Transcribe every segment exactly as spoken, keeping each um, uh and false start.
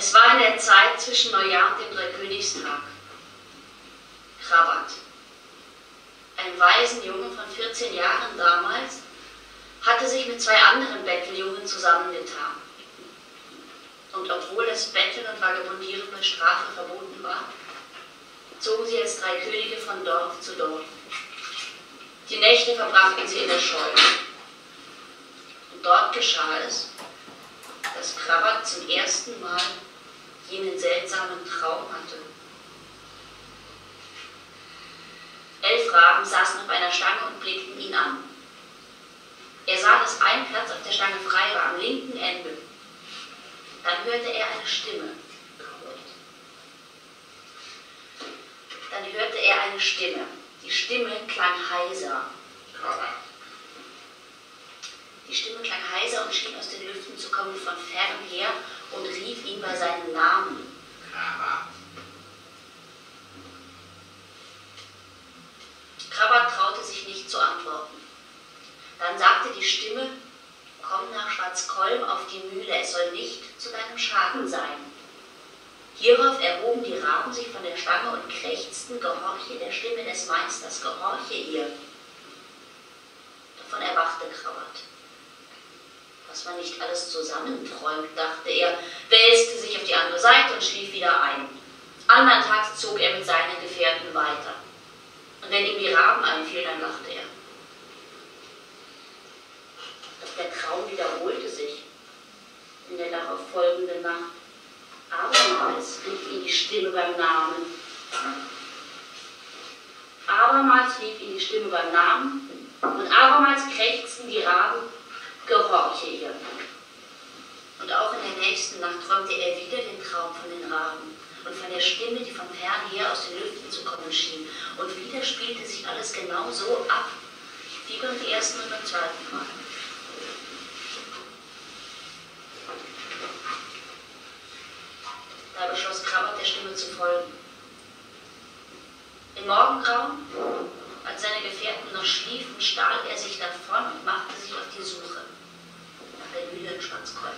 Es war in der Zeit zwischen Neujahr und dem Dreikönigstag. Krabat, ein Waisenjunge von vierzehn Jahren damals, hatte sich mit zwei anderen Betteljungen zusammengetan. Und obwohl das Betteln und Vagabundieren mit Strafe verboten war, zogen sie als drei Könige von Dorf zu Dorf. Die Nächte verbrachten sie in der Scheune. Und dort geschah es, dass Krabat zum ersten Mal jenen seltsamen Traum hatte. Elf Raben saßen auf einer Stange und blickten ihn an. Er sah, dass ein Platz auf der Stange frei war, am linken Ende. Dann hörte er eine Stimme. Dann hörte er eine Stimme. Die Stimme klang heiser. Die Stimme klang heiser und schien aus den Lüften zu kommen von fern her und rief ihn bei seinem Namen. Krabat traute sich nicht zu antworten. Dann sagte die Stimme: Komm nach Schwarzkolm auf die Mühle, es soll nicht zu deinem Schaden sein. Hierauf erhoben die Raben sich von der Stange und krächzten: Gehorche der Stimme des Meisters, gehorche ihr. Davon erwachte Krabat. Was man nicht alles zusammenträumt, dachte er, wälzte sich auf die andere Seite und schlief wieder ein. Andern Tags zog er mit seinen Gefährten weiter. Und wenn ihm die Raben einfielen, dann lachte er. Doch der Traum wiederholte sich in der darauf folgenden Nacht. Abermals rief ihn die Stimme beim Namen. Abermals rief ihn die Stimme beim Namen und abermals krächzten die Raben: Gehorche ihr. Und auch in der nächsten Nacht träumte er wieder den Traum von den Raben und von der Stimme, die von fern her aus den Lüften zu kommen schien. Und wieder spielte sich alles genau so ab, wie beim ersten und beim zweiten Mal. Da beschloss Krabat, der Stimme zu folgen. Im Morgengrauen, als seine Gefährten noch schliefen, stahl er sich davon und machte sich auf die Suche nach der Mühle in Schwarzkolm.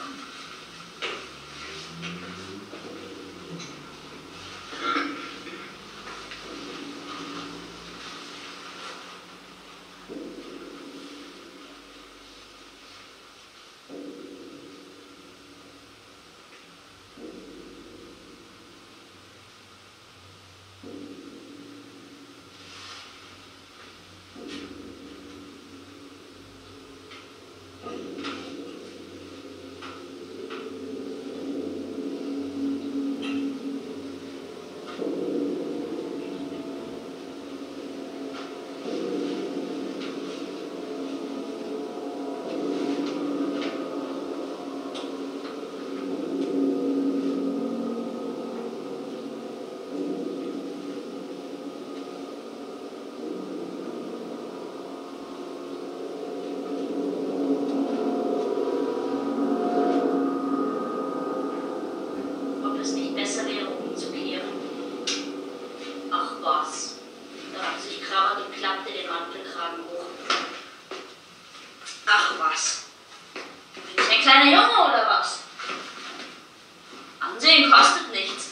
Kleiner Junge oder was? Ansehen kostet nichts.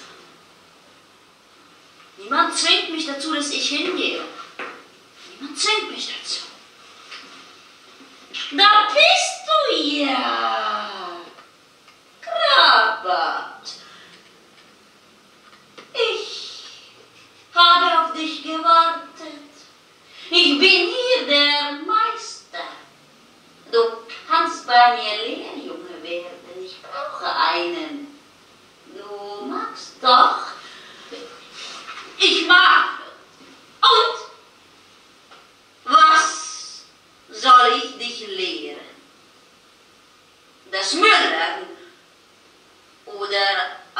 Niemand zwingt mich dazu, dass ich hingehe. Niemand zwingt mich dazu. Da bist du ja, Krabat. Ich habe auf dich gewartet. Ich bin hier der Meister. Du kannst bei mir Lehrjunge werden, ich brauche einen. Du magst doch? Ich mag. Und? Was soll ich dich lehren? Das Müllern? Oder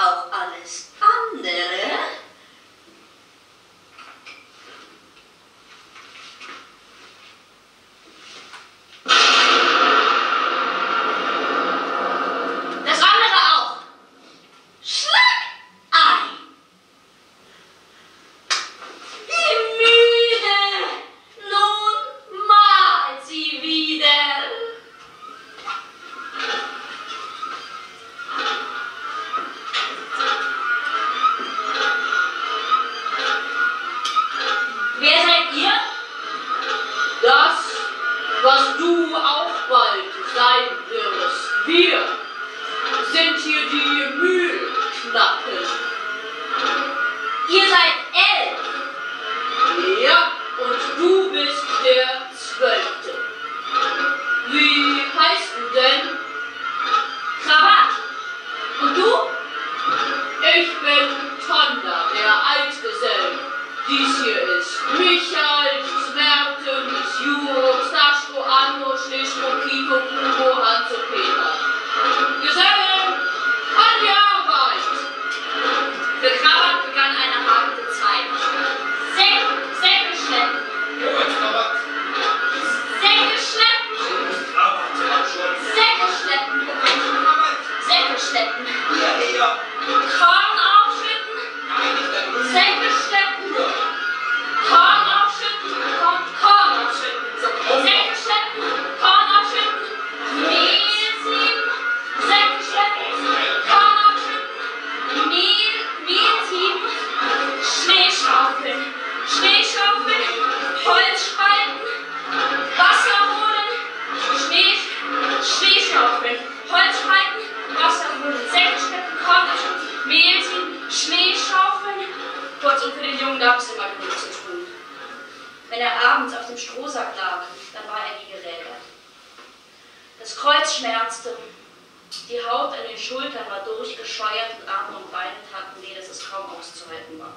Korn aufschütten, Säcke schleppen, Korn aufschütten, Korn, Korn aufschütten, Säcke schleppen, Korn aufschütten, Mehl sieben, Säcke schleppen, Korn aufschütten, Mehl, Mehl sieben, Schnee schaufeln, Schnee schaufeln, Holz spalten, Wasser holen, Schnee, Schnee schaufeln, Holz spalten, Wasser holen, Säcke schleppen, Korn aufschütten, Mehl ziehen, Schnee schaufeln. Kurz, und für den Jungen gab es immer genug zu tun. Wenn er abends auf dem Strohsack lag, dann war er wie gerädert. Das Kreuz schmerzte, die Haut an den Schultern war durchgescheuert und Arme und Beine taten weh, dass es kaum auszuhalten war.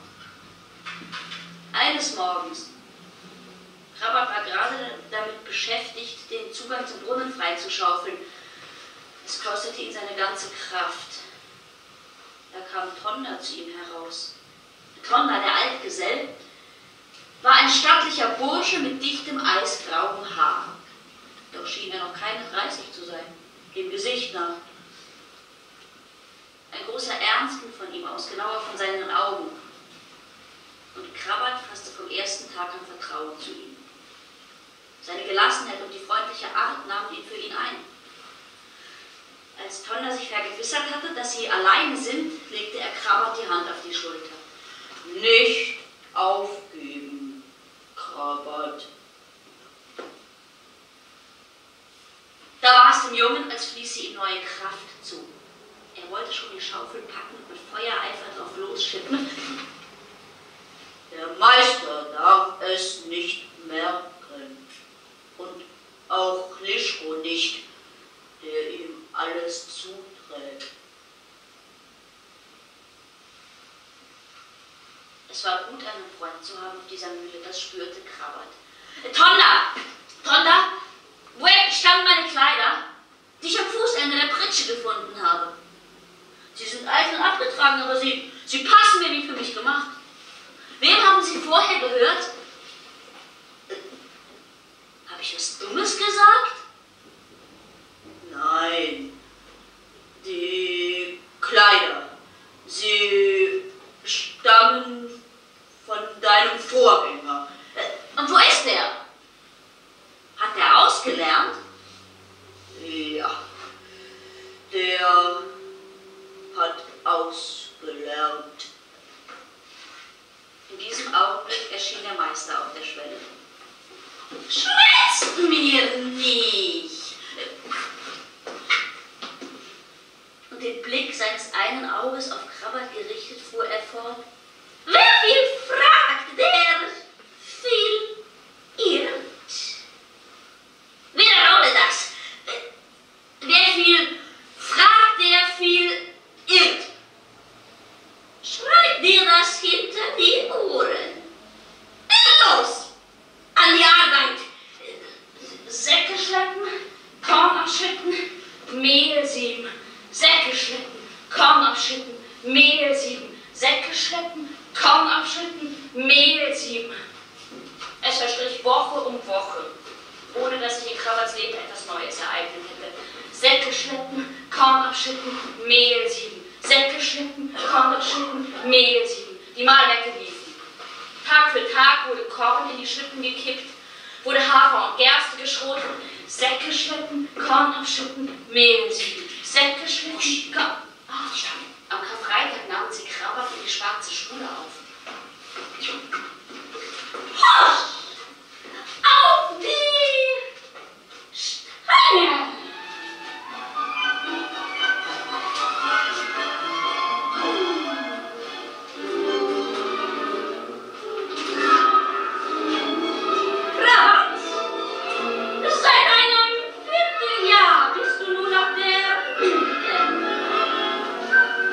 Eines Morgens, Krabbert war gerade damit beschäftigt, den Zugang zum Brunnen freizuschaufeln. Es kostete ihn seine ganze Kraft. Da kam Tonda zu ihm heraus. Tonda, der Altgesell, war ein stattlicher Bursche mit dichtem, eisgrauem Haar. Doch schien er noch keine dreißig zu sein, dem Gesicht nach. Ein großer Ernst ging von ihm aus, genauer von seinen Augen. Und Krabbert fasste vom ersten Tag an Vertrauen zu ihm. Seine Gelassenheit und die freundliche Art nahmen ihn für ihn ein. Als Tonda sich vergewissert hatte, dass sie alleine sind, legte er Krabbert die Hand auf die Schulter. Nicht aufgeben, Krabbert. Da war es dem Jungen, als fließe ihm neue Kraft zu. Er wollte schon die Schaufel packen und mit Feuereifer drauf losschippen. Der Meister darf es nicht merken. Und auch Lischko nicht, der ihm alles zuträgt. Es war gut, einen Freund zu haben auf dieser Mühle, das spürte Krabbert. Tonda! Tonda! Wo standen meine Kleider, die ich am Fußende der Pritsche gefunden habe? Sie sind alt und abgetragen, aber sie, sie passen mir wie für mich gemacht. Wem haben Sie vorher gehört? Äh, Habe ich was Dummes gesagt? Nein. Die Kleider, sie stammen von deinem Vorgänger. Äh, und wo ist der? Hat der ausgelernt? Ja, der hat ausgelernt. In diesem Augenblick erschien der Meister auf der Schwelle. Schwätzt mir nicht! Und den Blick seines einen Auges auf Krabbert gerichtet, fuhr er fort. Wer viel fragt, der viel irrt. Wiederhole das. Wer viel fragt, der viel irrt. Schreib dir das hinter die Ohren. Los! An die Arbeit! Säcke schleppen, Korn abschütten, Mehl sieben. Säcke schleppen, Korn abschütten, Mehl sieben. Säcke schleppen, Korn abschütten, Mehl sieben. Es verstrich Woche um Woche, ohne dass sich in Krabberts Leben etwas Neues ereignet hätte. Säcke schleppen, Korn abschütten, Mehl sieben. Säcke schleppen, Korn abschütten, Mehl sieben. Die Mahlwerke liefen. Tag für Tag wurde Korn in die Schlitten gekippt, wurde Hafer und Gerste geschrotet. Säcke schleppen, Korn abschütten, Mehl sieben. Säcke schleppen, Korn... Oh, am Karfreitag nahmen sie Krabbert in die schwarze Schule auf. Hoch! Auf die Steine! Krabbert! Seit einem Vierteljahr bist du nun auf der Mühle.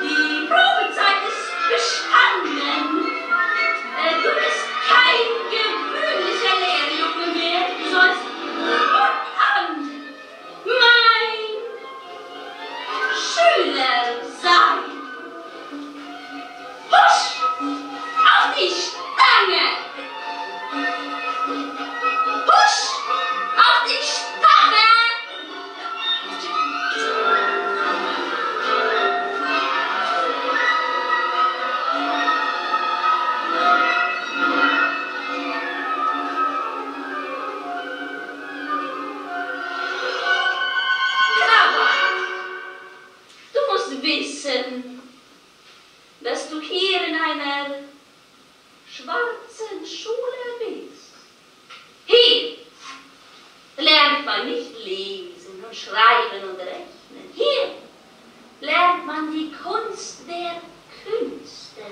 wissen, dass du hier in einer schwarzen Schule bist. Hier lernt man nicht lesen und schreiben und rechnen. Hier lernt man die Kunst der Künste.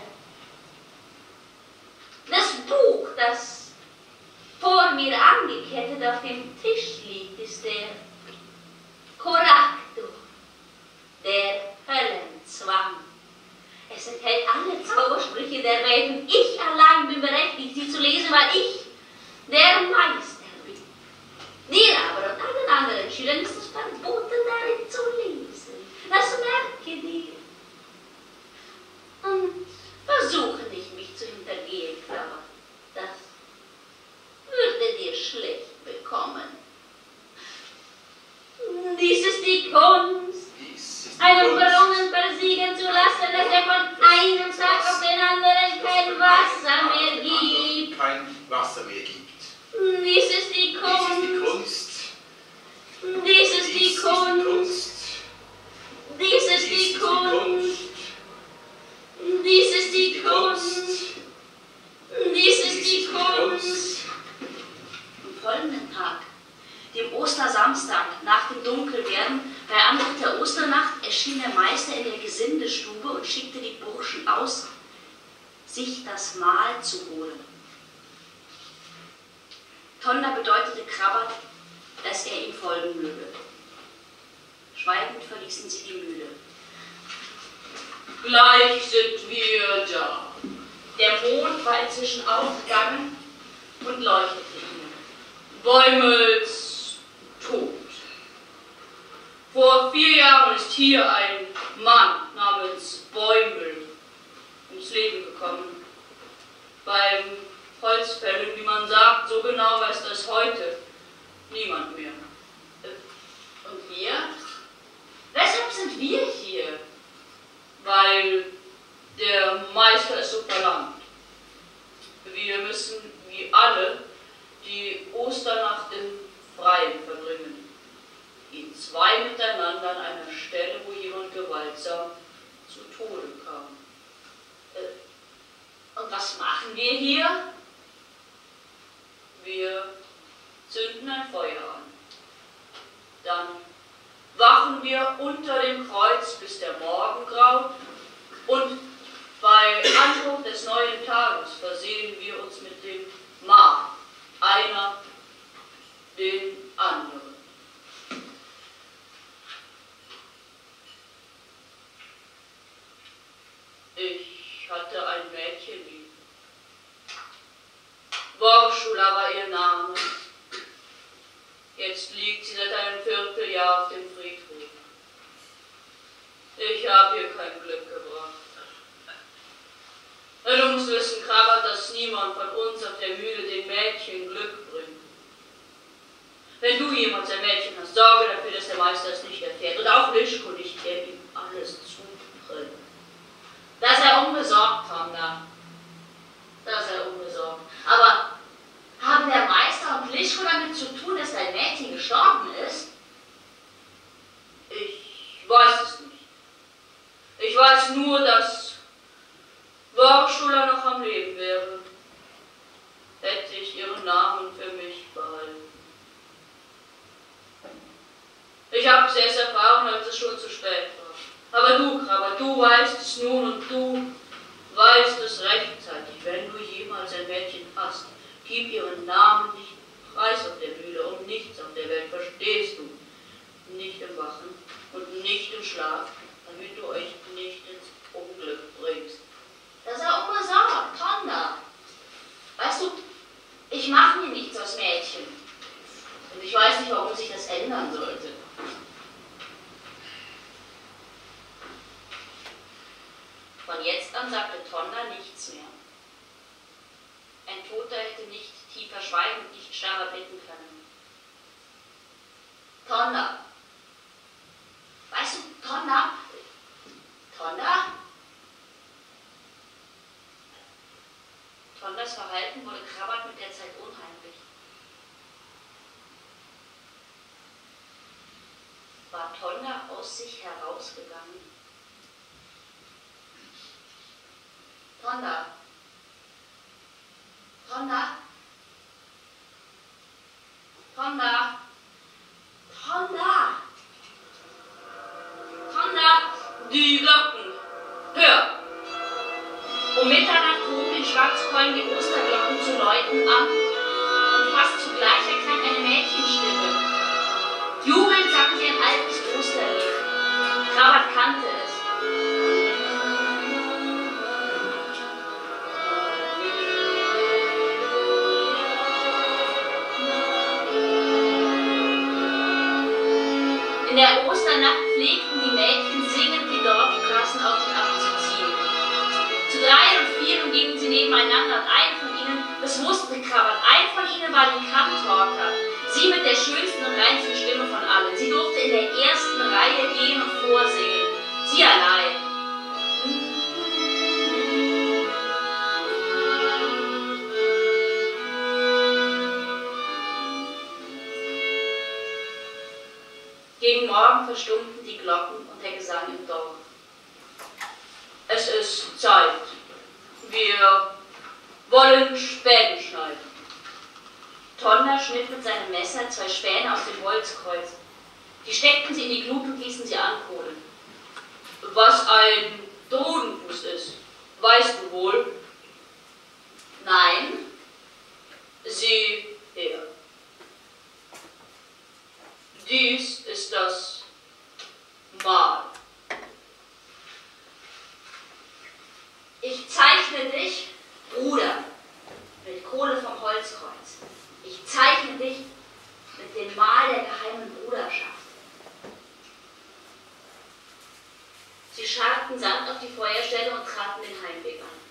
Das Buch, das vor mir angekettet auf dem Tisch liegt, ist der Koraktor, der Höllenzwang. Es enthält alle Zaubersprüche der Welt und ich allein bin berechtigt, sie zu lesen, weil ich der Meister bin. Dir aber und allen anderen Schülern ist es verboten, darin zu lesen. Das merke dir. Und versuche nicht, mich zu hintergehen, Clara. Das würde dir schlecht bekommen. Dies ist die Kunst, einen Brunnen versiegen zu lassen, dass er von einem Tag auf den anderen kein Wasser mehr gibt. Kein Wasser mehr gibt. Dies ist die Kunst. Dies ist die Kunst. Dies ist die Kunst. Dies ist die Kunst. Dies ist die Kunst. Am folgenden Tag, dem Ostersamstag, nach dem Dunkelwerden, bei Anbruch der Osternacht, erschien der Meister in der Gesindestube und schickte die Burschen aus, sich das Mahl zu holen. Tonda bedeutete Krabbert, dass er ihm folgen möge. Schweigend verließen sie die Mühle. Gleich sind wir da. Der Mond war inzwischen aufgegangen und leuchtete ihnen. Bäumels tot. Vor vier Jahren ist hier ein Mann namens Bäumel ums Leben gekommen. Beim Holzfällen, wie man sagt, so genau weiß das heute niemand mehr. Und wir? Weshalb sind wir hier? Weil der Meister es so verlangt. Wir müssen, wie alle, die Osternacht im Freien verbringen. Die zwei miteinander an einer Stelle, wo jemand gewaltsam zu Tode kam. Und was machen wir hier? Wir zünden ein Feuer an. Dann wachen wir unter dem Kreuz, bis der Morgen graut, und bei Anbruch des neuen Tages versehen wir uns mit dem Mahl, einer den anderen. Ich hatte ein Mädchen lieb. Borschula war ihr Name. Jetzt liegt sie seit einem Vierteljahr auf dem Friedhof. Ich habe ihr kein Glück gebracht. Du musst wissen, Krabbert, dass niemand von uns auf der Mühle dem Mädchen Glück bringt. Wenn du jemals ein Mädchen hast, sorge dafür, dass der Meister es nicht erfährt. Und auch Lischko nicht, der ihm alles zutrillt. Da sei unbesorgt, Tonda. Da sei unbesorgt. Aber haben der Meister und Lischko damit zu tun, dass dein Mädchen gestorben ist? Ich weiß es nicht. Ich weiß nur, dass Borschula noch am Leben wäre. Hätte ich ihren Namen für mich behalten. Ich habe es erst erfahren, als es schon zu spät war. Aber du, Krabbert, du weißt es nun und du weißt es rechtzeitig. Wenn du jemals ein Mädchen hast, gib ihren Namen nicht preis auf der Mühle und nichts auf der Welt, verstehst du? Nicht im Wachen und nicht im Schlaf, damit du euch nicht ins Unglück bringst. Das ist ja unbesorgt, Tonda. Weißt du, ich mache mir nichts aus Mädchen. Und ich weiß nicht, warum sich das ändern sollte. Von jetzt an sagte Tonda nichts mehr. Ein Toter hätte nicht tiefer schweigen und nicht starrer blicken können. Tonda. Weißt du, Tonda? Tonda? Tondas Verhalten wurde Krabbert mit der Zeit unheimlich. War Tonda aus sich herausgegangen? Tonda. Tonda? Tonda? Tonda? Tonda? Die Glocken. Hör! Um Mitternacht hoben in Schwarzkollen die Osterglocken zu läuten an und fast zugleich erklang eine Mädchenstimme. Jubelnd sang sie ein altes Osterlied. Krabat kannte es. In der Osternacht pflegten die Mädchen singend die Dorfstraßen auf und ab zu ziehen. Zu drei und vier gingen sie nebeneinander und ein von ihnen, das wusste Krabat, ein von ihnen war die Kantorka, sie mit der schönsten und reinsten Stimme von allen. Sie durfte in der ersten Reihe gehen und vorsingen. Sie allein. Gegen Morgen verstummten die Glocken und der Gesang im Dorf. Es ist Zeit. Wir wollen Späne schneiden. Tonda schnitt mit seinem Messer zwei Späne aus dem Holzkreuz. Die steckten sie in die Glut und ließen sie ankohlen. Was ein Drohnenfuß ist, weißt du wohl? Nein. Sieh her. Dies ist das Mal. Ich zeichne dich, Bruder, mit Kohle vom Holzkreuz. Ich zeichne dich mit dem Mal der geheimen Bruderschaft. Sie scharten Sand auf die Feuerstelle und traten den Heimweg an.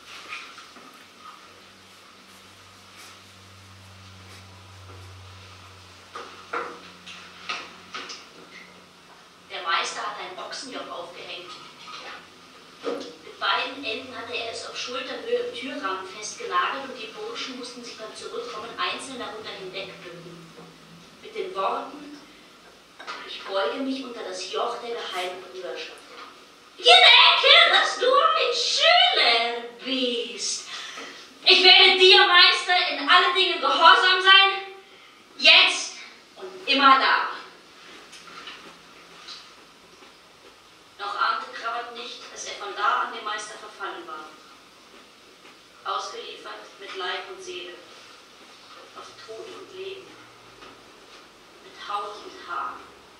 Der Meister hatte ein Ochsenjoch aufgehängt. Mit beiden Enden hatte er es auf Schulterhöhe im Türrahmen festgenagelt und die Burschen mussten sich beim Zurückkommen einzeln darunter hinwegbücken. Mit den Worten: Ich beuge mich unter das Joch der geheimen Bruderschaft. Gedenke, dass du ein Schüler bist. Ich werde dir, Meister, in allen Dingen gehorsam sein, jetzt und immer da. Noch ahnte Krabat nicht, dass er von da an dem Meister verfallen war. Ausgeliefert mit Leib und Seele, auf Tod und Leben, mit Haut und Haar.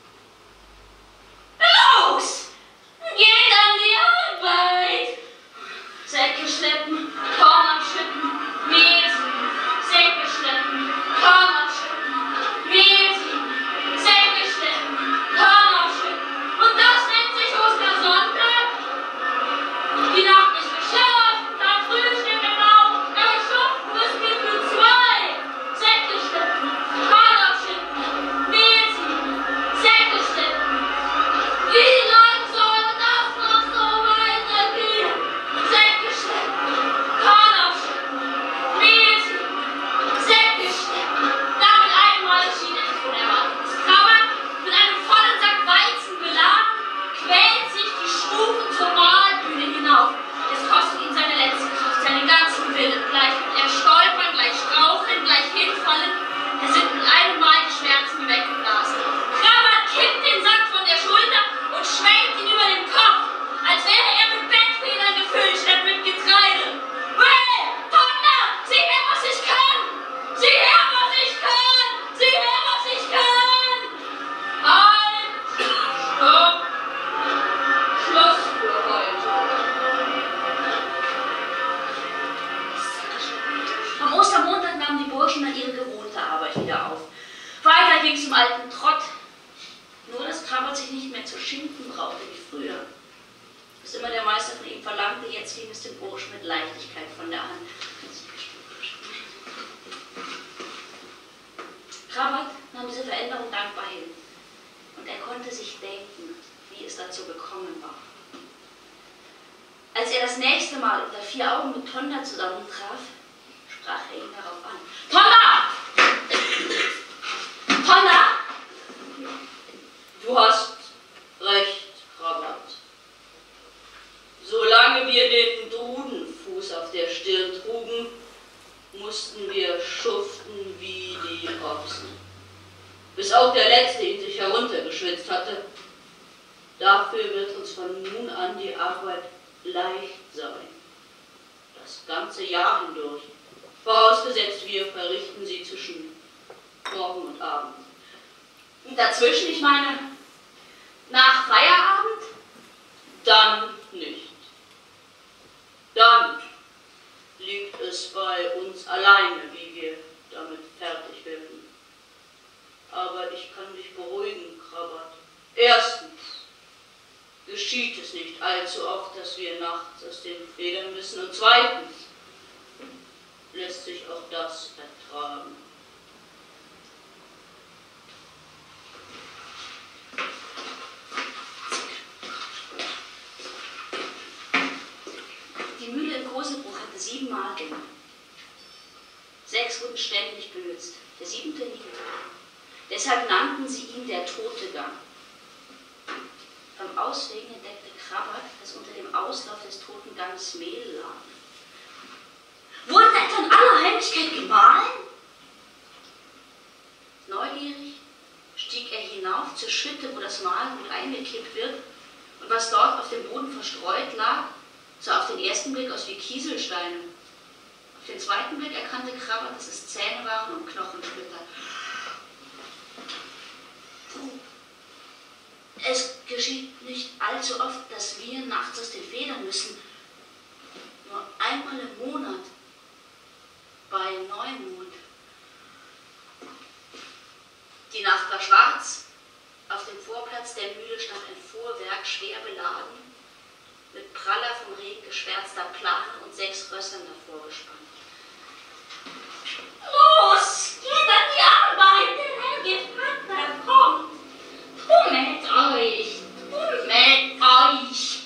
Los! Geht an die Arbeit! Säcke schleppen, Korn abschütten, Mehl sieben. Säcke schleppen, Korn abschütten, Mehl sieben. Säcke schleppen, Korn abschütten. Und das nennt sich Ostersonntag? Die Nacht ist geschlafen, kein Frühstück genau, aber schuften müssen wir für zwei. Säcke schleppen, Korn abschütten, Mehl sieben. Säcke schleppen. Wie lange soll das noch so weitergehen? Säcke schleppen, Korn abschütten, Mehl sieben. Säcke schleppen. Damit einmal schien es unerwartet. Krabat, mit einem vollen Sack Weizen beladen, quält sich die Stufen zur Mahlbühne hinauf. Es kostet ihn seine letzte Kraft, seinen ganzen Willen. Gleich wird er stolpern, gleich straucheln, gleich hinfallen. Er sind mit einem Mal die Schmerzen wie weggeblasen. Krabat kippt den Sack von der Schulter und schwenkt ihn über den Kopf, als wäre er mit Bettfedern gefüllt statt mit Getreide. Hey, Tonda, sieh her, was ich kann! Sieh her, was ich kann! Sieh her, was ich kann! Halt! Stopp! Schluss für heute. Am Ostermontag nahmen die Burschen dann ihre gewohnte Arbeit wieder auf. Weiter ging es im alten Trott. Nur, dass Krabat sich nicht mehr zu schinden brauchte wie früher. Was immer der Meister von ihm verlangte, jetzt ging es dem Burschen mit Leichtigkeit von der Hand. Krabat nahm diese Veränderung dankbar hin. Und er konnte sich denken, wie es dazu gekommen war. Als er das nächste Mal unter vier Augen mit Tonda zusammentraf, sprach er ihn darauf an. Tonda! Tonda! Du hast recht, Krabat. Solange wir den Drudenfuß Fuß auf der Stirn trugen, mussten wir schuften wie die Ochsen, bis auch der Letzte ihn sich heruntergeschwitzt hatte. Dafür wird uns von nun an die Arbeit leicht sein, das ganze Jahr hindurch, vorausgesetzt wir verrichten sie zwischen Morgen und Abend. Und dazwischen, ich meine, nach Feierabend? Dann nicht. Dann liegt es bei uns alleine, wie wir damit fertig werden. Aber ich kann dich beruhigen, Krabat. Erstens geschieht es nicht allzu oft, dass wir nachts aus den Federn müssen. Und zweitens lässt sich auch das ertragen. Die Mühle in Kosebruch hatte sieben Marken. Sechs wurden ständig benutzt, der siebente nie. Deshalb nannten sie ihn der tote Gang. Beim Auswegen entdeckte Krabat, dass unter dem Auslauf des toten Gangs Mehl lag. Wurde etwa in aller Heimlichkeit gemahlen? Neugierig stieg er hinauf zur Schütte, wo das Mahlgut eingekippt wird, und was dort auf dem Boden verstreut lag, sah auf den ersten Blick aus wie Kieselsteine. Auf den zweiten Blick erkannte Krabat, dass es Zähne waren und Knochensplitter. Es geschieht nicht allzu oft, dass wir nachts aus den Federn müssen. Nur einmal im Monat, bei Neumond. Die Nacht war schwarz. Auf dem Vorplatz der Mühle stand ein Fuhrwerk, schwer beladen, mit praller vom Regen geschwärzter Plane und sechs Rössern davor gespannt. Los, geht an die Arbeit, der Herr Gevatter kommt. Tummelt euch, tummelt euch.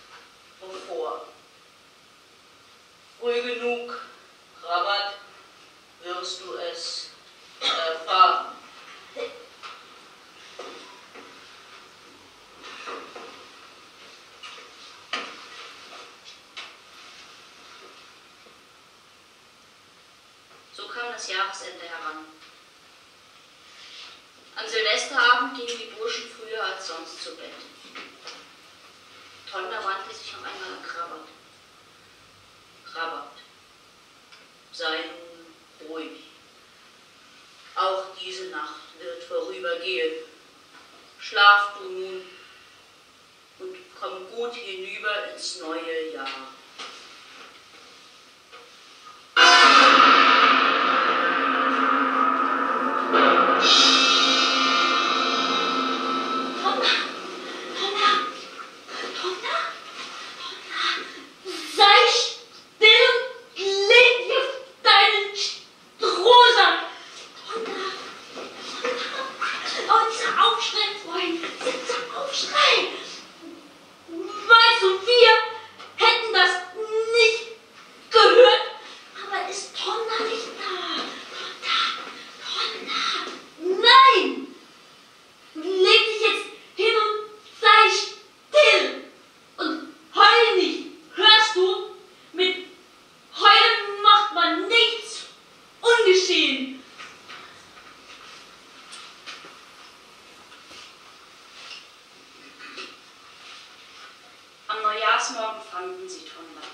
Früh genug, Krabat, musst du es erfahren. So kam das Jahresende heran. An Silvesterabend gingen die Burschen früher als sonst zu Bett. Tonna wandte sich noch einmal an Krabat. Krabat, sei nun ruhig. Auch diese Nacht wird vorübergehen. Schlaf du nun und komm gut hinüber ins neue Jahr. Am Neujahrsmorgen fanden sie Tonna.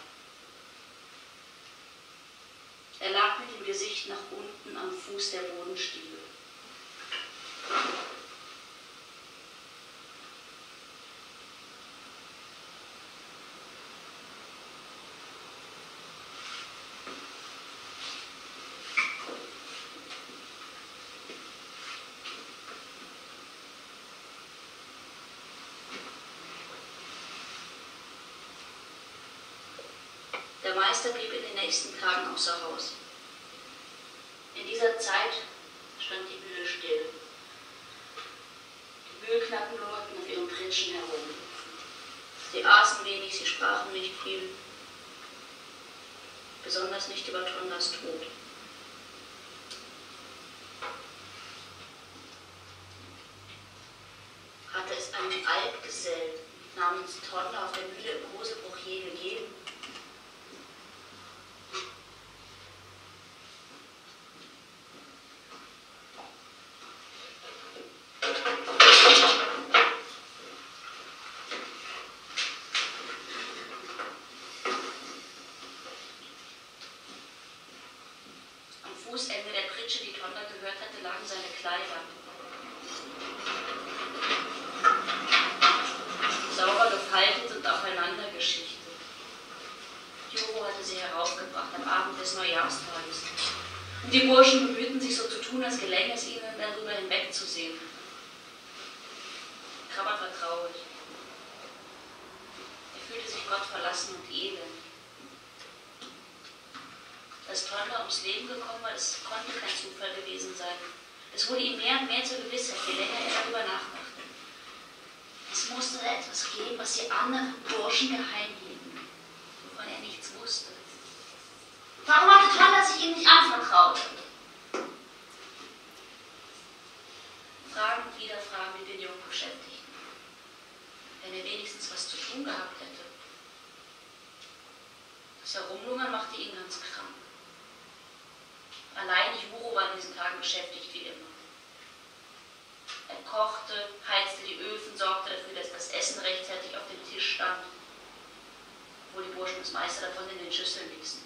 Er lag mit dem Gesicht nach unten am Fuß der Bodenstiege. Der Meister blieb in den nächsten Tagen außer Haus. In dieser Zeit stand die Mühle still. Die Mühlknappen lungerten auf ihren Pritschen herum. Sie aßen wenig, sie sprachen nicht viel, besonders nicht über Tonnas Tod. Hatte es einen Altgesell namens Tonna auf der Mühle im Kosebruch je gegeben? Am Fußende der Pritsche, die Tonna gehört hatte, lagen seine Kleider. Sauber gefaltet und aufeinander geschichtet. Juro hatte sie heraufgebracht am Abend des Neujahrstages. Und die Burschen bemühten sich so zu tun, als gelänge es ihnen, darüber hinwegzusehen. Krabat war traurig. Er fühlte sich Gott verlassen und elend. Dass Tonna ums Leben gekommen war, das konnte kein Zufall gewesen sein. Es wurde ihm mehr und mehr zur Gewissheit, je länger er darüber nachdachte. Es musste da etwas geben, was die anderen Burschen geheim hielten, wovon er nichts wusste. Warum hatte Tonna sich ihm nicht anvertraut? Fragen und wieder Fragen, die den Jungen beschäftigten. Wenn er wenigstens was zu tun gehabt hätte. Das Herumlungern machte ihn ganz krank. Allein Juro war in diesen Tagen beschäftigt wie immer. Er kochte, heizte die Öfen, sorgte dafür, dass das Essen rechtzeitig auf dem Tisch stand, obwohl die Burschen das meiste davon in den Schüsseln ließen.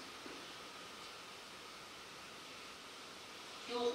Juro.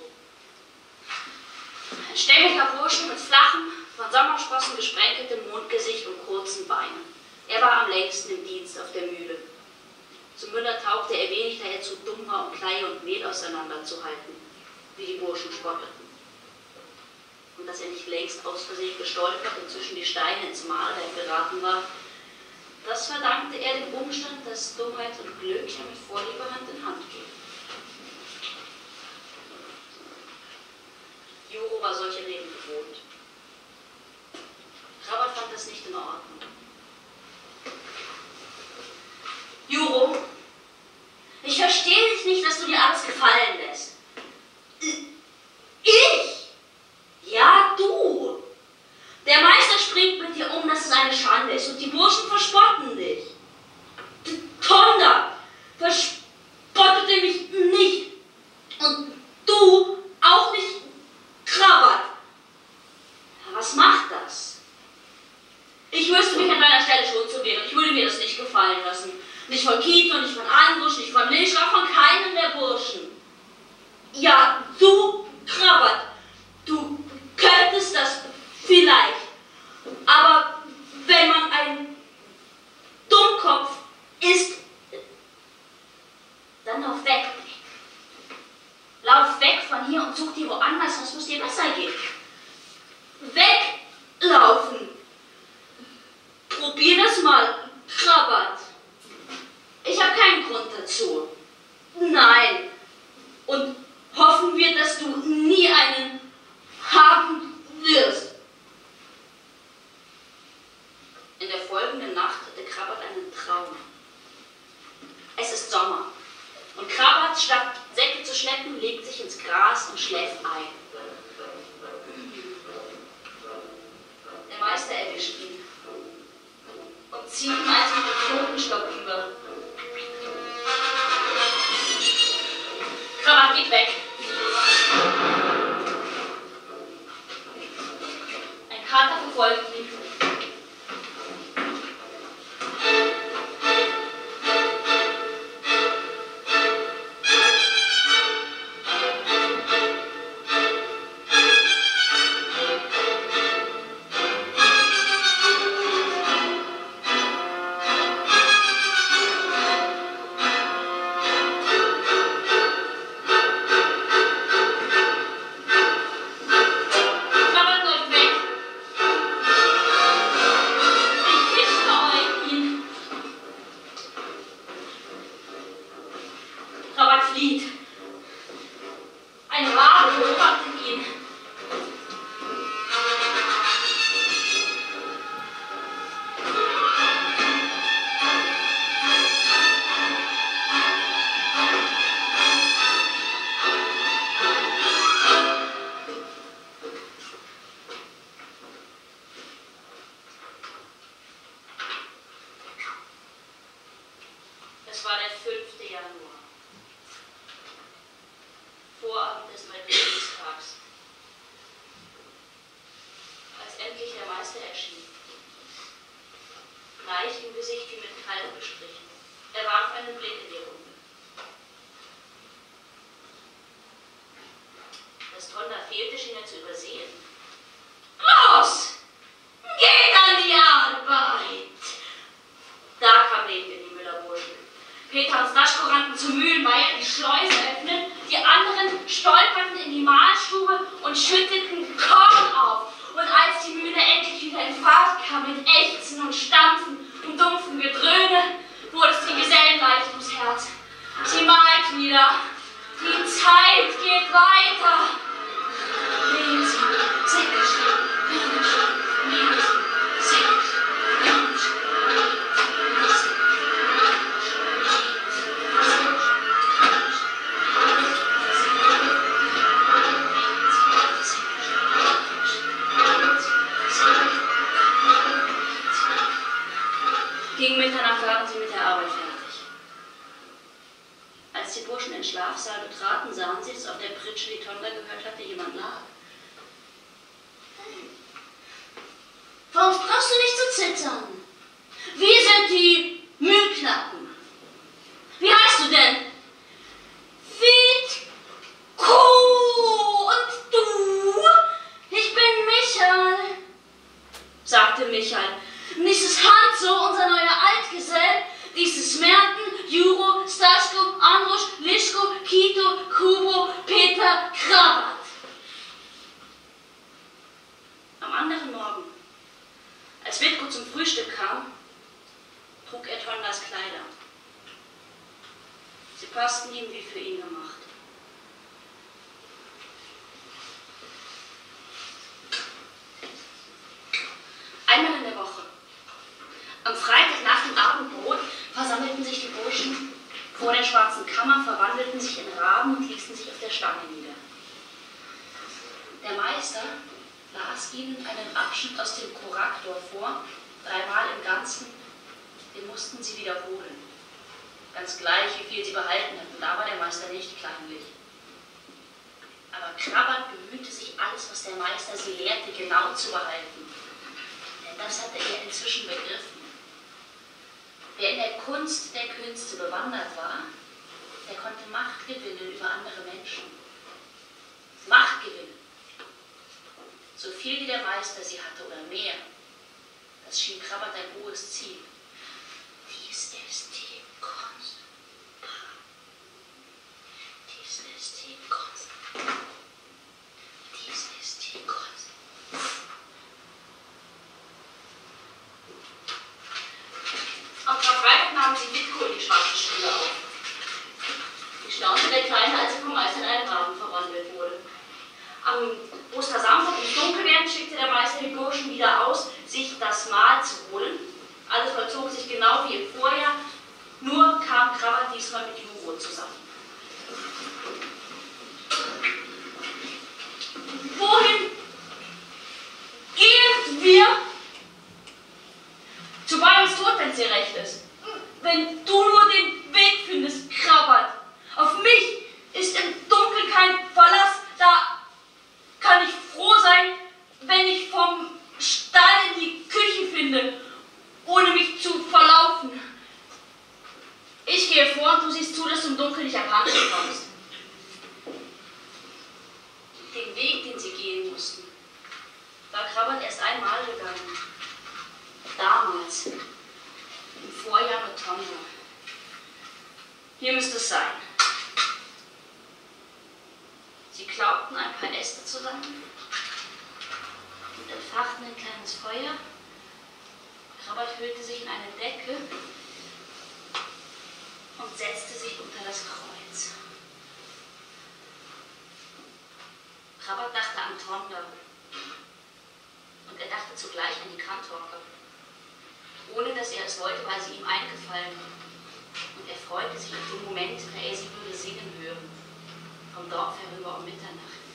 Ein stämmiger Bursche mit flachem, von Sommersprossen gesprenkeltem Mundgesicht und kurzen Beinen. Er war am längsten im Dienst auf der Mühle. Zum Müller taugte er wenig, da er zu dumm war, um Kleie und Mehl auseinanderzuhalten, wie die Burschen spotteten. Und dass er nicht längst aus Versehen gestolpert und zwischen die Steine ins Mahlwerk geraten war, das verdankte er dem Umstand, dass Dummheit und Glück ja mit Vorliebe Hand in Hand gehen. Juro war solche Reden gewohnt. Krabat fand das nicht in Ordnung. Juro, ich verstehe dich nicht, dass du dir alles gefallen lässt. Nicht von Kito, nicht von Andrusch, nicht von Lisch, auch von keinem der Burschen. Ja, du, Krabat, du könntest das vielleicht. Aber wenn man ein Dummkopf ist, dann lauf weg. Lauf weg von hier und such dir woanders, sonst muss dir besser gehen. Weglaufen. Probier das mal, Krabat. Ich habe keinen Grund dazu. Nein. Und hoffen wir, dass du nie einen haben wirst. In der folgenden Nacht hatte Krabat einen Traum. Es ist Sommer. Und Krabat, statt Säcke zu schleppen, legt sich ins Gras und schläft ein. Der Meister erwischt ihn und zieht ihn also mit dem Knotenstock über. Krabat geht weg. Ein Kater verfolgt ihn. Es war der fünfte Januar, Vorabend des Dreikönigstags, als endlich der Meister erschien. Bleich im Gesicht wie mit Kalk bestrichen. Er warf einen Blick in die Runde. Dass Tonda fehlte, schien er zu übersehen. Los! Geht an die Arbeit! Da kam Leben in die Müllerburgen. Peter und Staschko rannten zum Mühlenmeier, die Schleuse öffnen, die anderen stolperten in die Mahlstube und schütteten Korn auf. Und als die Mühle endlich wieder in Fahrt kam, mit Ächzen und Stampfen und dumpfem Gedröhne, wurde es den Gesellen leicht ums Herz. Sie malt wieder. Die Zeit geht weiter. Lesen, Säckchen, Hörnchen, lesen, Säckchen, Hörnchen, lesen. Gegen Mitternacht waren sie mit der Arbeit fertig. Als die Burschen den Schlafsaal betraten, sahen sie, dass auf der Pritsche, die Tonda gehört hatte, jemand lag. Warum brauchst du nicht zu zittern? Wir sind die Mühlknappen. Wie heißt du denn? Witko. Und du? Ich bin Michael, sagte Michael. Dies ist Hanzo, unser neuer Altgesell. Dies ist Merten, Juro, Staschko, Andrusch, Lischko, Kito, Kubo, Peter, Krabat. Am anderen Morgen, als Witko zum Frühstück kam, trug er Tondas Kleider. Sie passten ihm wie für ihn gemacht. Einmal in der Woche, am Freitag nach dem Abendbrot, versammelten sich die Burschen vor der schwarzen Kammer, verwandelten sich in Raben und ließen sich auf der Stange nieder. Der Meister las ihnen einen Abschnitt aus dem Koraktor vor, dreimal im Ganzen, den mussten sie wiederholen. Ganz gleich, wie viel sie behalten hatten, da war der Meister nicht kleinlich. Aber Krabat bemühte sich, alles, was der Meister sie lehrte, genau zu behalten. Denn das hatte er inzwischen begriffen. Wer in der Kunst der Künste bewandert war, der konnte Macht gewinnen über andere Menschen. Macht gewinnen. So viel wie der Meister sie hatte oder mehr. Das schien Krabbert ein hohes Ziel. Dies ist die Kunst. Dies ist die Kunst. Dies ist die Kunst. Am Karfreitag nahmen sie Mitko in die schwarze Schule auf. Die staunte der Kleine, als er vom Meister in einen Raben verwandelt wurde. Am Ostersamstag im Dunkelwerden schickte der Meister die Burschen wieder aus, sich das Mahl zu holen. Alles vollzog sich genau wie im Vorjahr, nur kam Krabbert diesmal mit Juro zusammen. Wohin gehen wir? Zu Bayerns Tod, wenn es dir recht ist. Wenn du nur den Weg findest, Krabbert. Auf mich ist im Dunkeln kein Verlass, da kann ich froh sein, wenn ich vom Stall in die Küche finde, ohne mich zu verlaufen. Ich gehe vor und du siehst zu, dass du im Dunkeln nicht abhanden kommst. Den Weg, den sie gehen mussten, war Krabbert erst einmal gegangen. Damals, im Vorjahr mit Tonda. Hier müsste es sein. Sie klaubten ein paar Äste zusammen und entfachten ein kleines Feuer. Krabbert hüllte sich in eine Decke und setzte sich unter das Kreuz. Krabbert dachte an Tonda und er dachte zugleich an die Kantorke, ohne dass er es wollte, weil sie ihm eingefallen war. Und er freute sich auf den Moment, da er sie würde singen hören. Vom Dorf herüber um Mitternacht.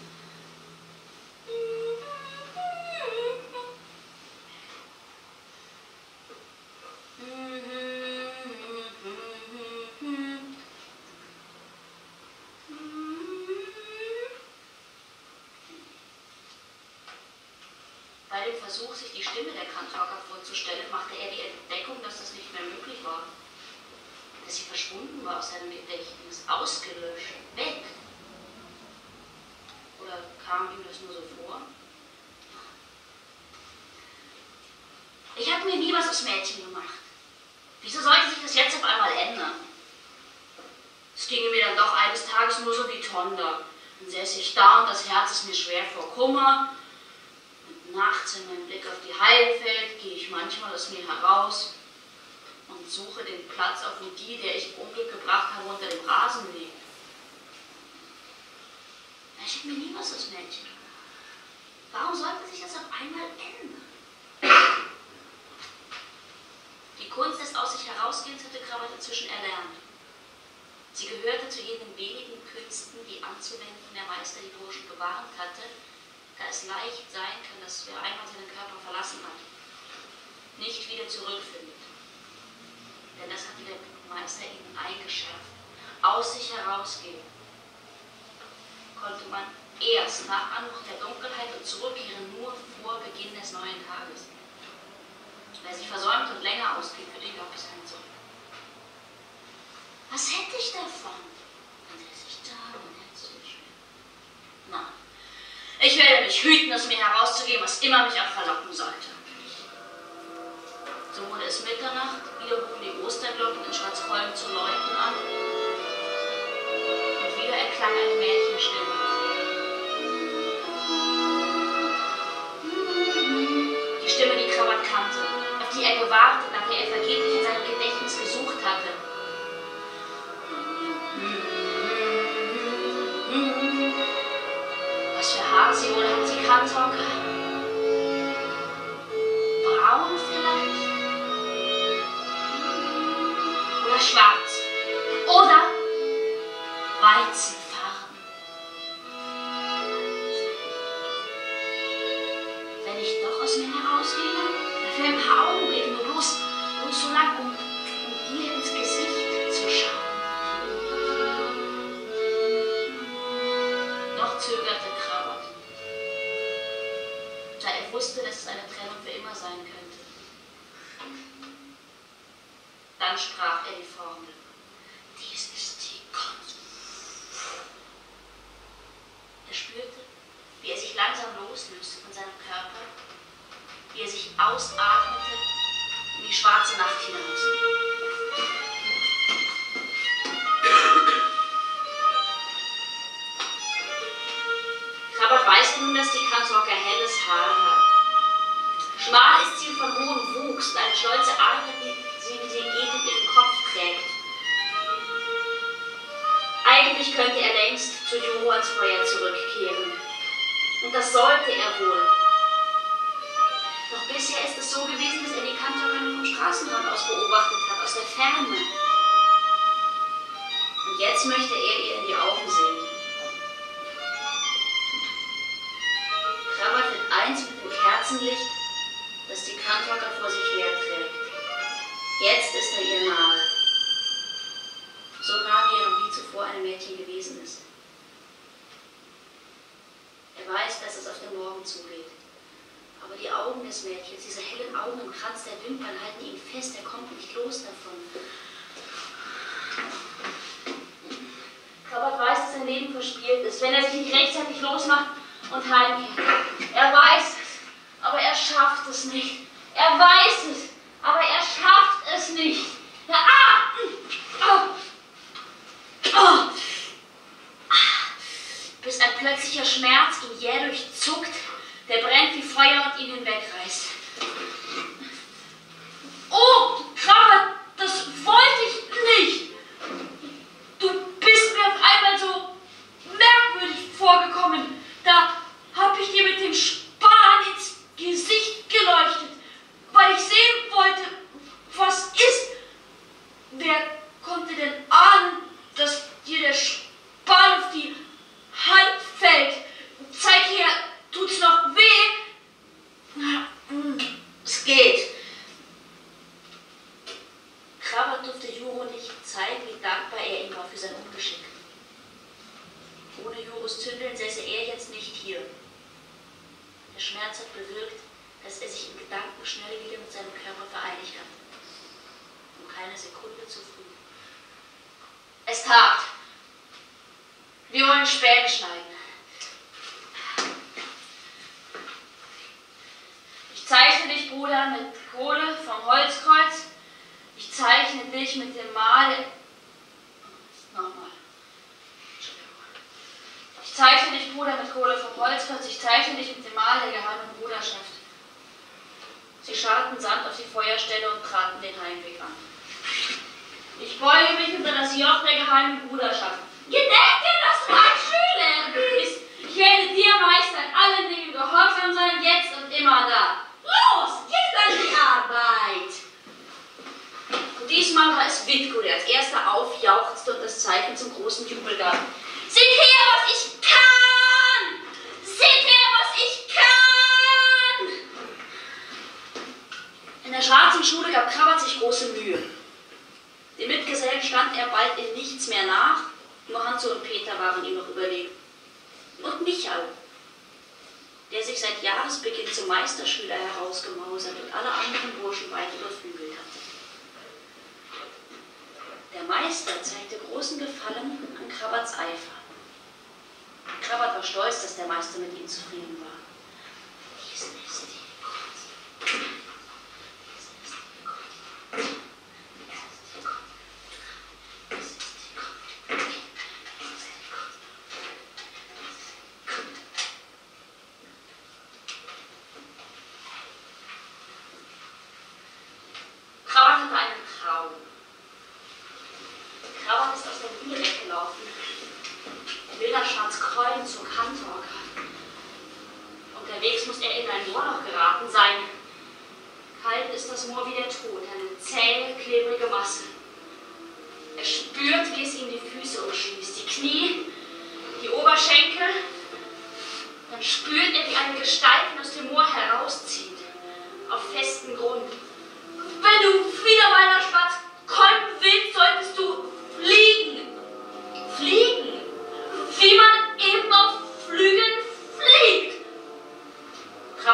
Bei dem Versuch, sich die Stimme der Kantorka vorzustellen, machte er die Entdeckung, dass das nicht mehr möglich war. Dass sie verschwunden war aus seinem Gedächtnis, ausgelöscht, weg. Oder kam ihm das nur so vor? Ich habe mir nie was aus Mädchen gemacht. Wieso sollte sich das jetzt auf einmal ändern? Es ginge mir dann doch eines Tages nur so wie Tonda. Dann säße ich da und das Herz ist mir schwer vor Kummer. Und nachts, wenn mein Blick auf die Heide fällt, gehe ich manchmal aus mir heraus und suche den Platz, auf wo die, der ich Unglück gebracht habe, unter dem Rasen liegt. Ich habe mir nie was aus Mädchen gemacht. Warum sollte sich das auf einmal ändern? Die Kunst des Aus sich herausgehens hatte Krabbert inzwischen erlernt. Sie gehörte zu jenen wenigen Künsten, die anzuwenden der Meister die Burschen gewarnt hatte, da es leicht sein kann, dass wer einmal seinen Körper verlassen hat, nicht wieder zurückfindet. Denn das hatte der Meister ihnen eingeschärft. Aus sich herausgehen konnte man erst nach Anbruch der Dunkelheit und Zurückkehren nur vor Beginn des neuen Tages. Wer sich versäumt und länger ausgeht, für den gab es kein Zurück. Was hätte ich davon? Dann säße ich da und hätte es mir schwer. Nein, ich werde mich hüten, es mir herauszugeben, was immer mich auch verlocken sollte. So wurde es Mitternacht, wieder hoben die Osterglocken in Schwarzkolben zu läuten an. Und wieder erklang eine Mädchenstimme. Die Stimme, die Krabbert kannte, auf die er gewartet, nach der er vergeblich in seinem Gedächtnis gesucht hatte. Was für Haare sie wohl hat, sie Kantorka. Braun vielleicht? Oder schwarz? Oder Weizenfarben? Wenn ich doch aus mir herausgehe, dafür ein paar Augenblicke, nur bloß, bloß so lang, um, um ihr ins Gesicht zu schauen. Noch zögerte Krabbert, da er wusste, dass es eine Trennung für immer sein könnte. Dann sprach er die Formel. Dies ist die Kunst. Er spürte, wie er sich langsam loslöste von seinem Körper, wie er sich ausatmete in die schwarze Nacht hinaus. Krabbert weiß nun, dass die Kantorka helles Haar hat. Schmal ist sie von hohem Wuchs und eine stolze Art, die sie wie sie geht in ihrem Kopf trägt. Eigentlich könnte er längst zu Juro ans Feuer zurückkehren. Und das sollte er wohl. Doch bisher ist es so gewesen, dass er die Kantorka nur vom Straßenrand aus beobachtet hat, aus der Ferne. Und jetzt möchte er ihr in die Augen sehen. Krabbert wird eins mit dem Kerzenlicht, das die Kantorka vor sich herträgt. Jetzt ist er ihr nahe. So nah wie er noch nie zuvor einem Mädchen gewesen ist. Er weiß, dass es auf den Morgen zugeht. Aber die Augen des Mädchens, diese hellen Augen im Kranz der Wimpern, halten ihn fest, er kommt nicht los davon. Krabbert weiß, dass sein Leben verspielt ist, wenn er sich nicht rechtzeitig losmacht und heimkehrt. Er weiß es, aber er schafft es nicht. Er weiß es, aber er schafft es nicht. Ja, ah! Oh! Oh! Bis ein plötzlicher Schmerz ihn jäh durchzuckt, der brennt wie Feuer und ihn hinwegreißt. Oh, Krabbert, das wollte ich nicht. Du bist mir auf einmal so merkwürdig vorgekommen. Da hab ich dir mit dem Span ins Gesicht geleuchtet, weil ich sehen wollte, was ist. Wer konnte denn ahnen, dass dir der Span auf die Hand fällt? Zeig her, tut's noch weh? Es geht. Krabbert durfte Juro nicht zeigen, wie dankbar er ihm war für sein Ungeschick. Ohne Juros Zündeln säße er jetzt nicht hier. Der Schmerz hat bewirkt, dass er sich in Gedanken schnell wieder mit seinem Körper vereinigt hat. Um keine Sekunde zu früh. Es tagt. Wir wollen Späne schneiden. Ich zeichne dich, Bruder, mit Kohle vom Holzkreuz. Ich zeichne dich mit dem Mal... Nochmal. Ich zeichne dich, Bruder, mit Kohle vom Holzkreuz. Ich zeichne dich mit dem Mal der geheimen Bruderschaft. Sie scharten Sand auf die Feuerstelle und traten den Heimweg an. Ich beuge mich unter das Joch der geheimen Bruderschaft. Gedenke, dass du ein Schüler bist. Ich werde dir, Meister, in allen Dingen gehorsam sein, jetzt und immer da. Los, geht an die Arbeit! Und diesmal war es Witko, der als erster aufjauchzte und das Zeichen zum großen Jubel gab. Seht her, was ich kann! Seht her, was ich kann! In der schwarzen Schule gab Krabbert sich große Mühe. Den Mitgesellen stand er bald in nichts mehr nach, nur Hanzo und Peter waren ihm noch überlegen. Und Michael, der sich seit Jahresbeginn zum Meisterschüler herausgemausert und alle anderen Burschen weit überflügelt hatte. Der Meister zeigte großen Gefallen an Krabberts Eifer. Krabbert war stolz, dass der Meister mit ihm zufrieden war. Dies ist die Kunst. Dies ist die Kunst.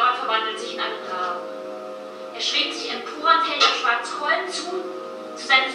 Schwingt sich emporend, hält auf Schwarzkolben zu, zu seinen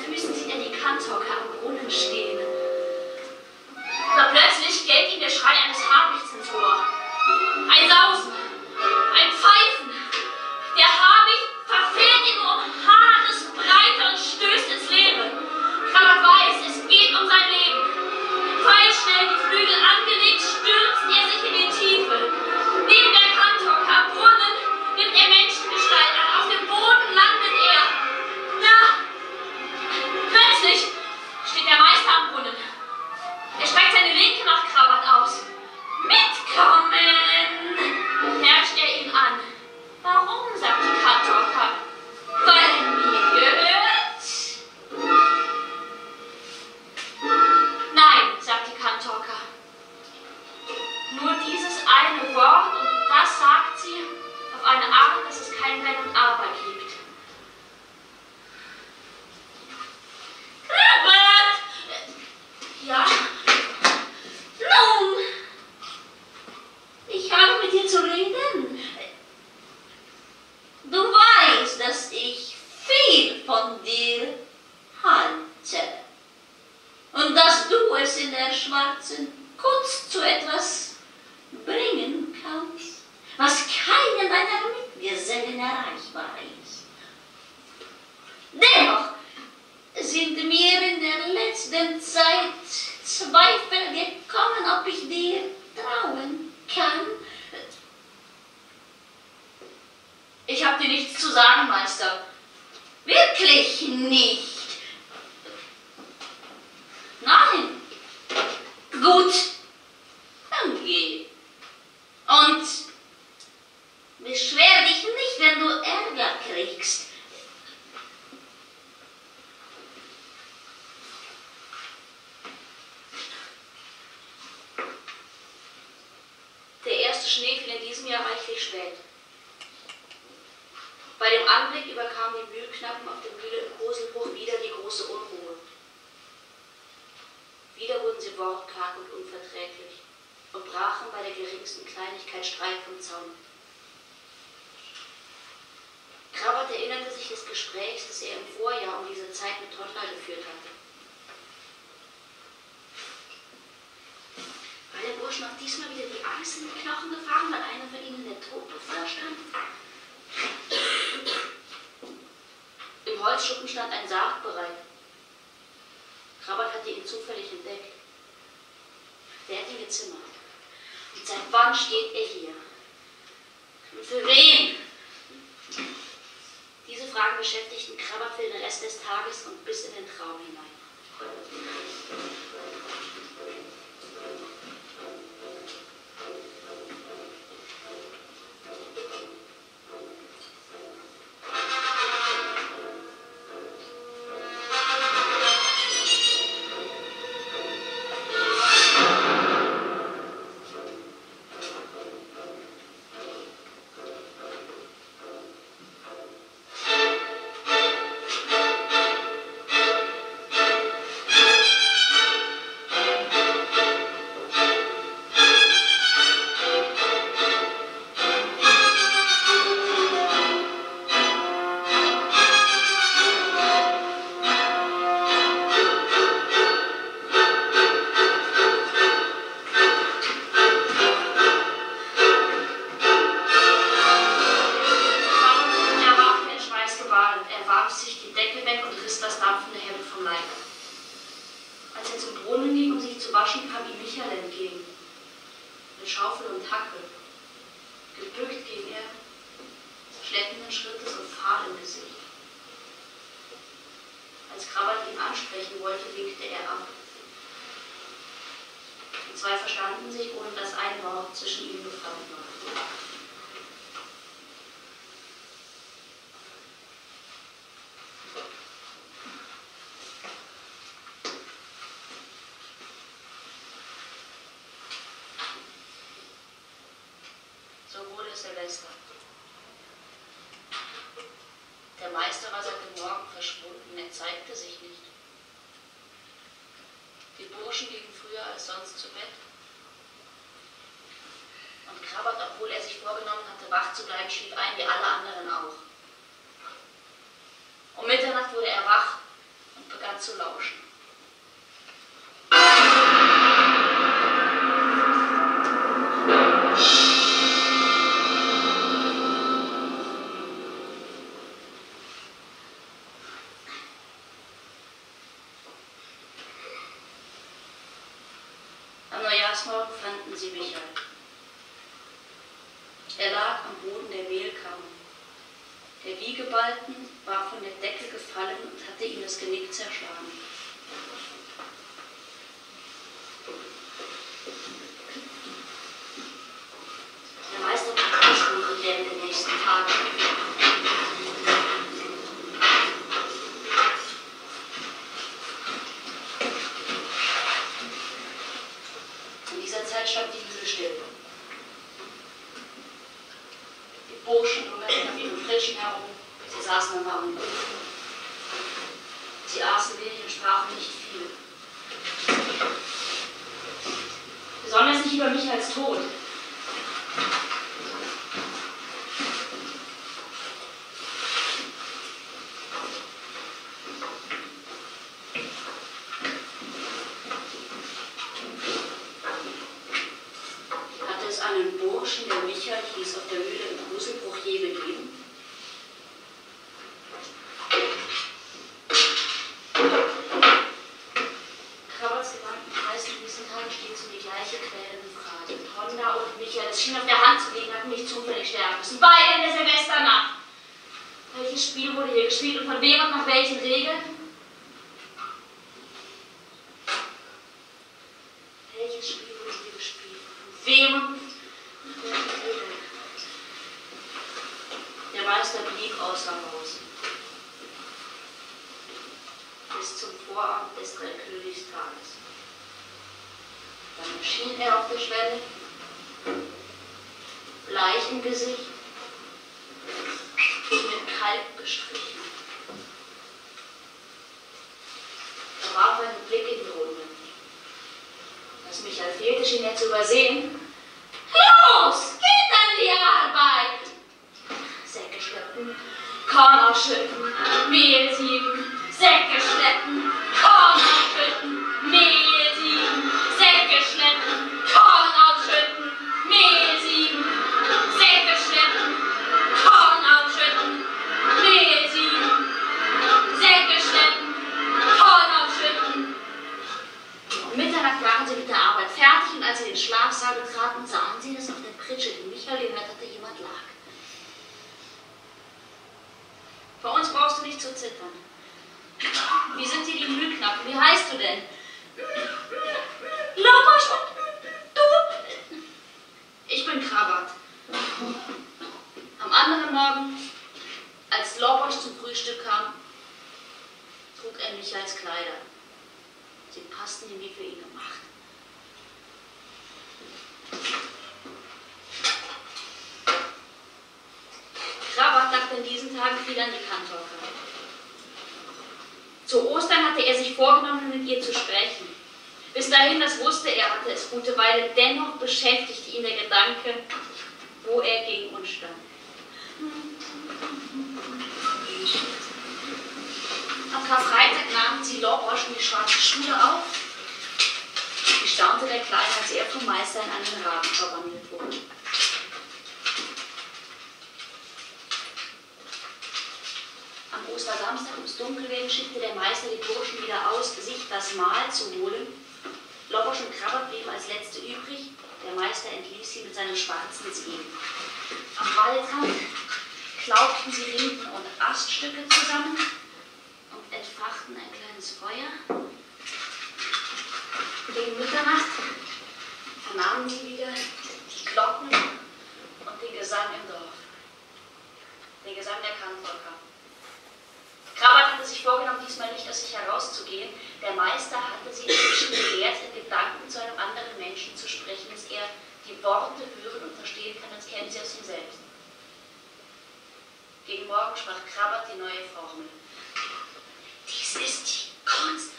schwarzen Kunst zu etwas bringen kannst, was keinem deiner Mitgesellen erreichbar ist. Dennoch sind mir in der letzten Zeit Zweifel gekommen, ob ich dir trauen kann. Ich habe dir nichts zu sagen, Meister. Wirklich nicht. Nein. Gut. Dann geh. Und beschwer dich nicht, wenn du Ärger kriegst. Der erste Schnee fiel in diesem Jahr reichlich spät. Bei dem Anblick überkam die Mühlknappen auf der Mühle im Koselbruch wieder die große Unruhe. Wieder wurden sie wortkarg und unverträglich und brachen bei der geringsten Kleinigkeit Streit vom Zaun. Krabbert erinnerte sich des Gesprächs, das er im Vorjahr um diese Zeit mit Tottler geführt hatte. War der Burschen auch diesmal wieder die Angst in die Knochen gefahren, weil einer von ihnen der Tod bevorstand? Im Holzschuppen stand ein Sarg bereit. Krabbert hatte ihn zufällig entdeckt. Der hat ihn gezimmert. Und seit wann steht er hier? Und für wen? Diese Fragen beschäftigten Krabbert für den Rest des Tages und bis in den Traum hinein. Silvester. Der Meister war seit dem Morgen verschwunden, er zeigte sich nicht. Die Burschen gingen früher als sonst zu Bett. Und Krabbert, obwohl er sich vorgenommen hatte, wach zu bleiben, schlief ein wie alle anderen auch. Um Mitternacht wurde er wach und begann zu lauschen. Morgen fanden sie Michael. Er lag am Boden der Mehlkammer. Der Wiegebalken war von der Decke gefallen und hatte ihm das Genick zerschlagen. Der Meister besuchte während den nächsten Tagen. Stand die Mühle still. Die Burschen rummelten auf ihren Pritschen herum, sie saßen am warmen Ofen. Sie aßen wenig und sprachen nicht viel. Besonders nicht über mich als Tod. einen Burschen, der Michael hieß, auf der Mühle im Gruselbruch je gegeben? Krabbats Gedankenkreis in diesen Tagen stets um die gleiche quälende Frage. Honda und Michael, es schien auf der Hand zu liegen, hatten nicht zufällig sterben müssen. Beide in der Silvesternacht. Welches Spiel wurde hier gespielt und von wem und nach welchen Regeln? Welches Spiel wurde hier gespielt? Von wem und nach welchen Regeln? Der Meister blieb außer Haus. Bis zum Vorabend des Dreikönigs-Tages. Dann erschien er auf der Schwelle, bleich im Gesicht, mit Kalk gestrichen. Er warf einen Blick in die Runde. Was Michael fehlte, schien er zu übersehen. Los, geht an die Arbeit! Säcke schleppen, Korn ausschütten, Mehl sieben, Säcke schleppen, Korn ausschütten, Mehl sieben, Säcke schleppen, Korn ausschütten, Mehl sieben, Säcke schleppen, Korn ausschütten, Mehl sieben, Säcke schleppen, Korn ausschütten. Um Mitternacht waren sie mit der Arbeit fertig und als sie den Schlafsaal betraten, sahen sie, dass auf der Pritsche, die Michael gehört hatte, jemand lag. Vor uns brauchst du nicht zu zittern. Wie sind dir die Mühlknappen? Wie heißt du denn? Lobosch und du? Ich bin Krabbat. Am anderen Morgen, als Lobosch zum Frühstück kam, trug er Michaels Kleider. Sie passten ihm wie für ihn gemacht. Krabbat dachte in diesen Tagen viel an die Kantorka. Zu Ostern hatte er sich vorgenommen, mit ihr zu sprechen. Bis dahin, das wusste er, hatte es gute Weile, dennoch beschäftigte ihn der Gedanke, wo er ging und stand. Am Karfreitag nahmen sie Lobosch in die schwarze Schule auf. Wie staunte der Kleine, als er vom Meister in einen Raben verwandelt wurde. Am Ostersamstag ums Dunkelwerden schickte der Meister die Burschen wieder aus, sich das Mahl zu holen. Lobosch und Krabbat blieben als Letzte übrig. Der Meister entließ sie mit seinem schwarzen Zehen. Am Waldrand klaubten sie Rinden und Aststücke zusammen und entfachten ein kleines Feuer. Gegen Mitternacht vernahmen sie wieder die Glocken und den Gesang im Dorf. Den Gesang der Kantorka. Krabbat hatte sich vorgenommen, diesmal nicht aus sich herauszugehen. Der Meister hatte sie inzwischen gelehrt, in Gedanken zu einem anderen Menschen zu sprechen, dass er die Worte hören und verstehen kann, als kennen sie aus ihm selbst. Gegen Morgen sprach Krabbat die neue Formel. Dies ist die Kunst.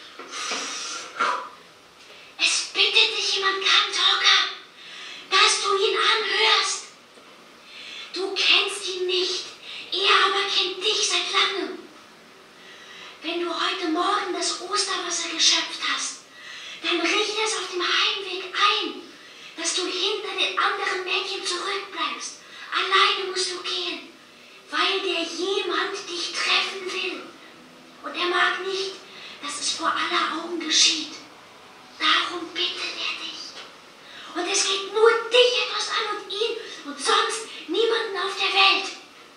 Es bittet dich jemand, Kantorka, dass du ihn anhörst. Du kennst ihn nicht, er aber kennt dich seit langem. Wenn du heute Morgen das Osterwasser geschöpft hast, dann richte es auf dem Heimweg ein, dass du hinter den anderen Mädchen zurückbleibst. Alleine musst du gehen, weil der jemand dich treffen will. Und er mag nicht, dass es vor aller Augen geschieht. Darum bittet er dich. Und es geht nur dich etwas an und ihn und sonst niemanden auf der Welt.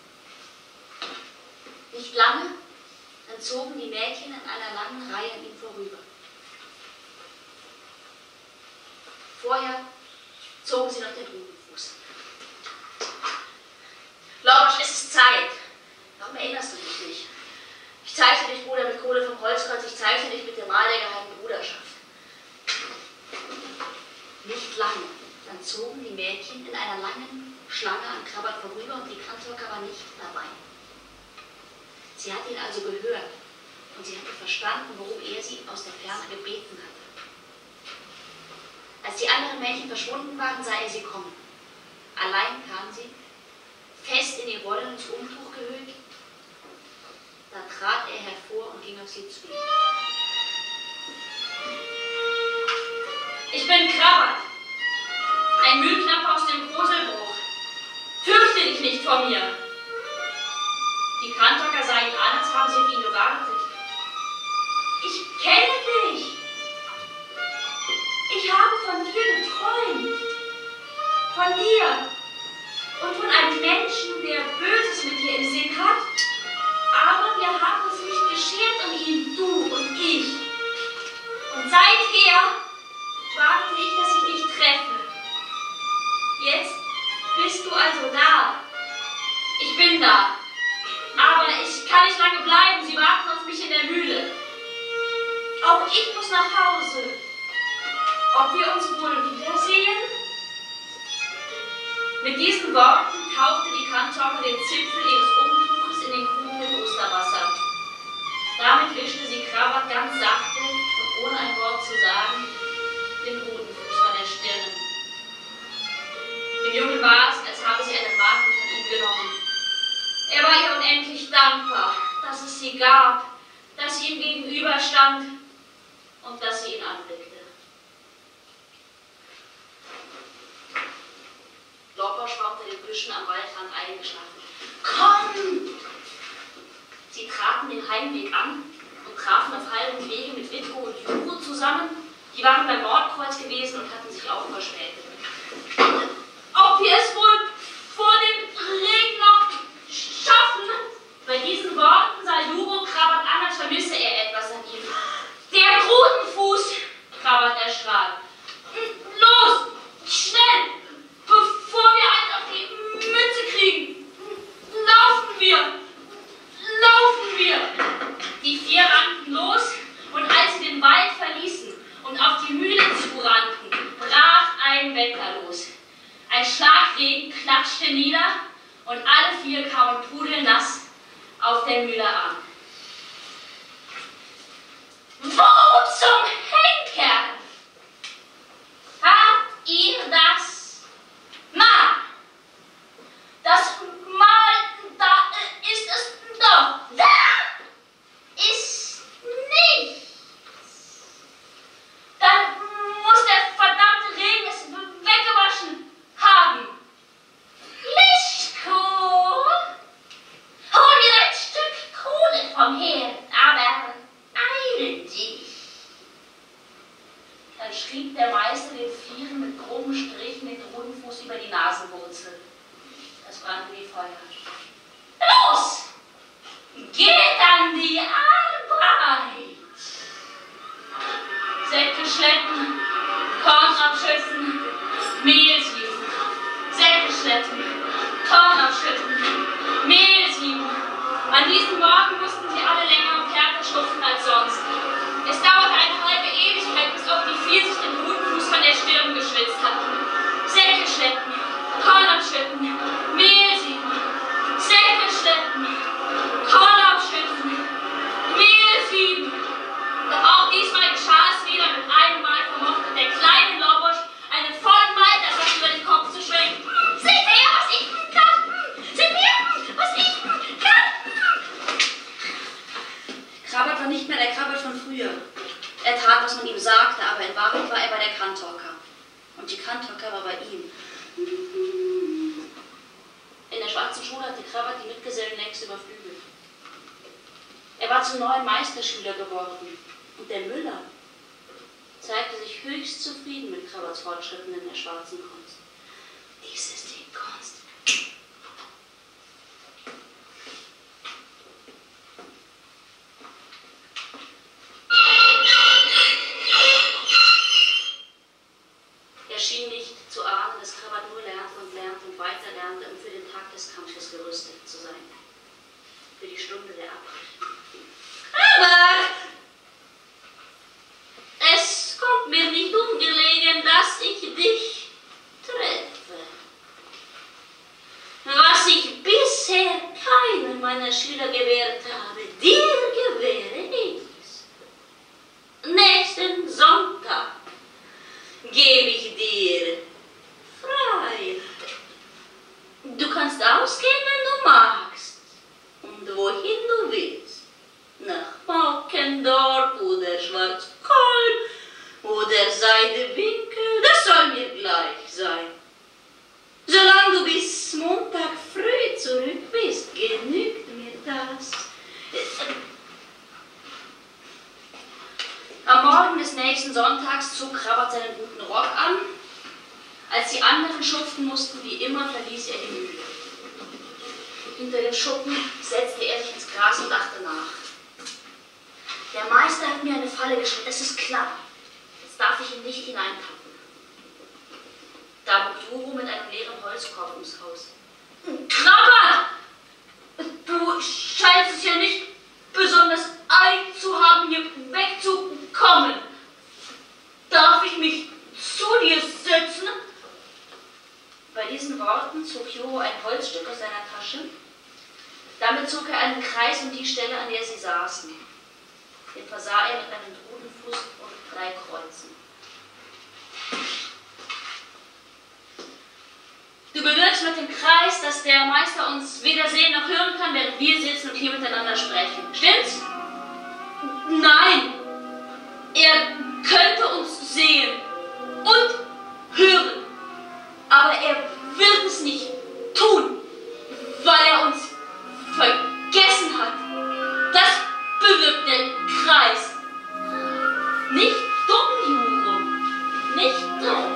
Nicht lange, dann zogen die Mädchen in einer langen Reihe an ihm vorüber. Vorher zogen sie noch den Rubenfuß. Lobosch, es ist Zeit. Warum erinnerst du dich nicht? Ich zeichne dich, Bruder, mit Kohle vom Holzkreuz, ich zeichne dich mit dem Mal der geheimen Bruderschaft. Nicht lange, dann zogen die Mädchen in einer langen Schlange an Krabbat vorüber und die Kantorka war nicht dabei. Sie hatte ihn also gehört und sie hatte verstanden, worum er sie aus der Ferne gebeten hatte. Als die anderen Mädchen verschwunden waren, sah er sie kommen. Allein kam sie, fest in ihr wollenes Umtuch gehüllt. Da trat er hervor und ging auf sie zu. Ich bin Krabbat, ein Mühlknapp aus dem Koselbruch. Fürchte dich nicht vor mir. Die Kantocker sahen ihn an, als haben sie auf ihn gewartet. Ich kenne dich. Ich habe von dir geträumt. Von dir. Und von einem Menschen, der Böses mit dir im Sinn hat. Aber wir haben uns nicht geschert um ihn, du und ich. Und seither warte ich, dass ich dich treffe. Jetzt bist du also da. Ich bin da. Aber ich kann nicht lange bleiben. Sie warten auf mich in der Mühle. Auch ich muss nach Hause. Ob wir uns wohl wiedersehen? Mit diesen Worten tauchte die Kantorke den Zipfel ihres Umtuches in den Krug mit Osterwasser. Damit wischte sie Krabat ganz sachte und ohne ein Wort zu sagen den Hodenfuß von der Stirn. Dem Jungen war es, als habe sie einen Makel von ihm genommen. Er war ihr unendlich dankbar, dass es sie gab, dass sie ihm gegenüberstand und dass sie ihn anblickte. Lorbosch war unter den Büschen am Waldrand eingeschlafen. Komm! Sie traten den Heimweg an und trafen auf halbem Wege mit Witko und Juro zusammen. Die waren beim Mordkreuz gewesen und hatten sich auch verspätet. Ob wir es wohl vor dem Regen noch schaffen? Bei diesen Worten sah Juro Krabat an, als vermisse er etwas an ihm. Der Krudenfuß! Krabat erschrak. Los! Schnell! Bevor wir eins auf die Mütze kriegen! Laufen wir! Laufen wir! Die vier rannten los und als sie den Wald verließen und auf die Mühle zurannten, brach ein Wetter los. Ein Schlagregen klatschte nieder und alle vier kamen pudelnass auf der Mühle an. Wo zum Henker habt ihr das Mal? Das Mal, da ist es doch. Da ist nichts. Dann muss der verdammte Regen es weggewaschen haben. Lischko, hol mir ein Stück Kohle vom Herd, aber eile dich. Dann schrieb der Meister den Vieren mit groben Strichen den Hodenfuß über die Nasenwurzel. Es brannte wie Feuer. Los! Geht an die Arbeit! Säcke schleppen, Korn abschütten, Mehl sieben. Säcke schleppen, Korn abschütten, Mehl sieben. An diesem Morgen mussten sie alle länger und härter schuften als sonst. Es dauerte eine halbe Ewigkeit, bis auch die vier sich den Hodenfuß von der Stirn geschwitzt hatten. Säcke schleppen, Korn abschütten, Mehl sieben. Säcke schleppen, Korn abschütten, Mehl sieben. Doch auch diesmal geschah es wieder. Mit einem Mal vermochte der kleine Lorbosch einen vollen Maltersack über den Kopf zu schwenken. Seht her, was ich kann! Seht her, was ich kann! Krabat war nicht mehr der Krabat von früher. Er tat, was man ihm sagte, aber in Wahrheit war er bei der Kantorka. Und die Kantorka war bei ihm. In der schwarzen Schule hatte Krabat die Mitgesellen längst überflügelt. Er war zum neuen Meisterschüler geworden. Und der Müller zeigte sich höchst zufrieden mit Krabats Fortschritten in der schwarzen Kunst. Dies ist die Kunst. Er schien nicht zu ahnen, dass Krabat nur lernte und lernte und weiter lernte, um für den Tag des Kampfes gerüstet zu sein. Für die Stunde der Abrechnung. Aber es kommt mir nicht ungelegen, dass ich dich treffe. Was ich bisher keinem meiner Schüler gewährt habe, dir gewähre ich's. Nächsten Sonntag gebe ich dir Freiheit. Du kannst ausgehen, wenn du magst und wohin du willst. Nach Mockendorf oder Schwarzkolm oder Seidewinkel, das soll mir gleich sein. guten Rock an. Als die anderen schuften mussten, wie immer, verließ er die Mühle. Hinter dem Schuppen setzte er sich ins Gras und dachte nach. Der Meister hat mir eine Falle gestellt, das ist klar. Jetzt darf ich ihn nicht hineinpacken. Da bog Juro mit einem leeren Holzkorb ums Haus. Krabbert! Du scheinst es ja nicht besonders eilig zu haben, hier wegzukommen. Darf ich mich zu dir setzen? Bei diesen Worten zog Juro ein Holzstück aus seiner Tasche. Damit zog er einen Kreis um die Stelle, an der sie saßen. Den versah er mit einem Drudenfuß und drei Kreuzen. Du bewirkst mit dem Kreis, dass der Meister uns weder sehen noch hören kann, während wir sitzen und hier miteinander sprechen. Stimmt's? Nein! Er könnte uns sehen und hören, aber er wird es nicht tun, weil er uns vergessen hat. Das bewirkt der Kreis. Nicht dumm, Juro. Nicht dumm.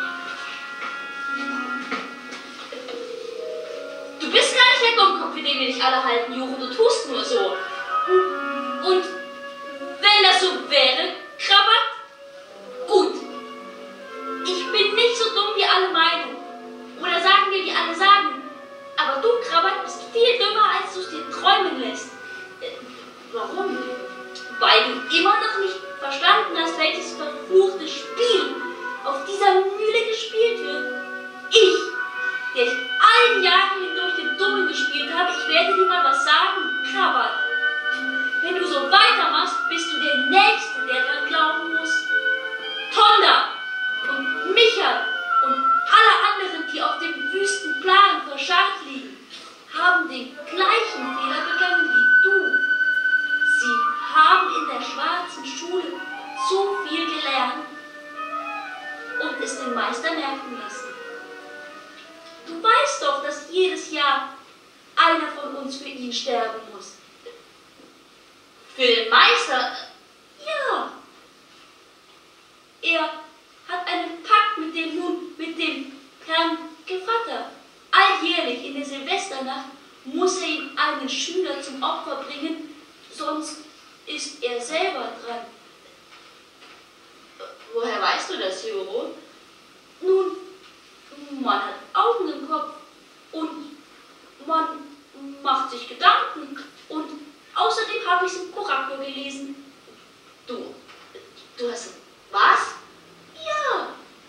Du bist gar nicht der Dummkopf, für den wir dich alle halten, Juro. Du tust nur so. Und wenn das so wäre, Krabbert, gut. Ich bin nicht so dumm, wie alle meinen. Oder sagen wir, wie alle sagen. Aber du, Krabbert, bist viel dümmer, als du es dir träumen lässt. Äh, warum? Weil du immer noch nicht verstanden hast, welches verfluchte Spiel auf dieser Mühle gespielt wird. Ich, der ich allen Jahren hindurch den Dummen gespielt habe, ich werde dir mal was sagen, Krabbert. Wenn du so weitermachst, bist du der Nächste, der daran glauben muss. Tonda und Michael und alle anderen, die auf dem wüsten Plan verscharrt liegen, haben den gleichen Fehler begangen wie du. Sie haben in der schwarzen Schule zu viel gelernt und es den Meister merken lassen. Du weißt doch, dass jedes Jahr einer von uns für ihn sterben muss. Für den Meister? Ja. Er hat einen Pakt mit dem nun, mit dem Herrn Gevatter. Alljährlich in der Silvesternacht muss er ihm einen Schüler zum Opfer bringen, sonst ist er selber dran. Woher weißt du das, Juro? Nun, man hat Augen im Kopf und man macht sich Gedanken und außerdem habe ich es im Korakur gelesen. Du, du hast was? Ja.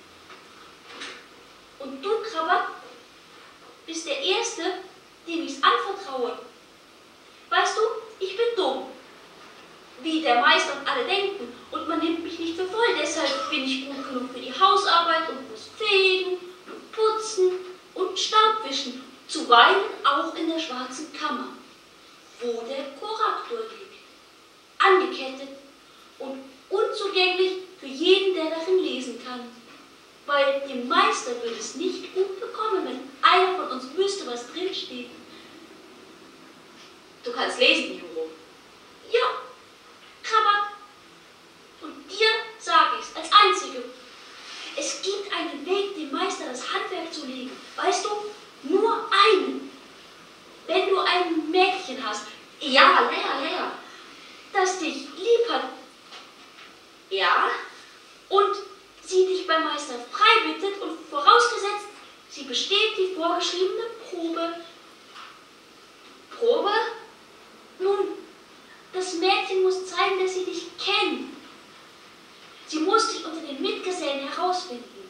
Und du, Krabbert, bist der Erste, dem ich es anvertraue. Weißt du, ich bin dumm, wie der Meister und alle denken, und man nimmt mich nicht für voll. Deshalb bin ich gut genug für die Hausarbeit und muss fegen und putzen und Staubwischen, zuweilen auch in der schwarzen Kammer, wo der Korakur liegt, angekettet und unzugänglich für jeden, der darin lesen kann. Weil dem Meister würde es nicht gut bekommen, wenn einer von uns wüsste, was drin steht. Du kannst lesen, Juro. Ja, Krabbert. Und dir sage ich es als Einzige. Es gibt einen Weg, dem Meister das Handwerk zu legen. Weißt du, nur einen. Wenn du ein Mädchen hast, ja, Lea, Lea, das dich lieb hat, ja, und sie dich beim Meister frei bittet und vorausgesetzt, sie besteht die vorgeschriebene Probe. Probe? Nun, das Mädchen muss zeigen, dass sie dich kennt. Sie muss dich unter den Mitgesellen herausfinden.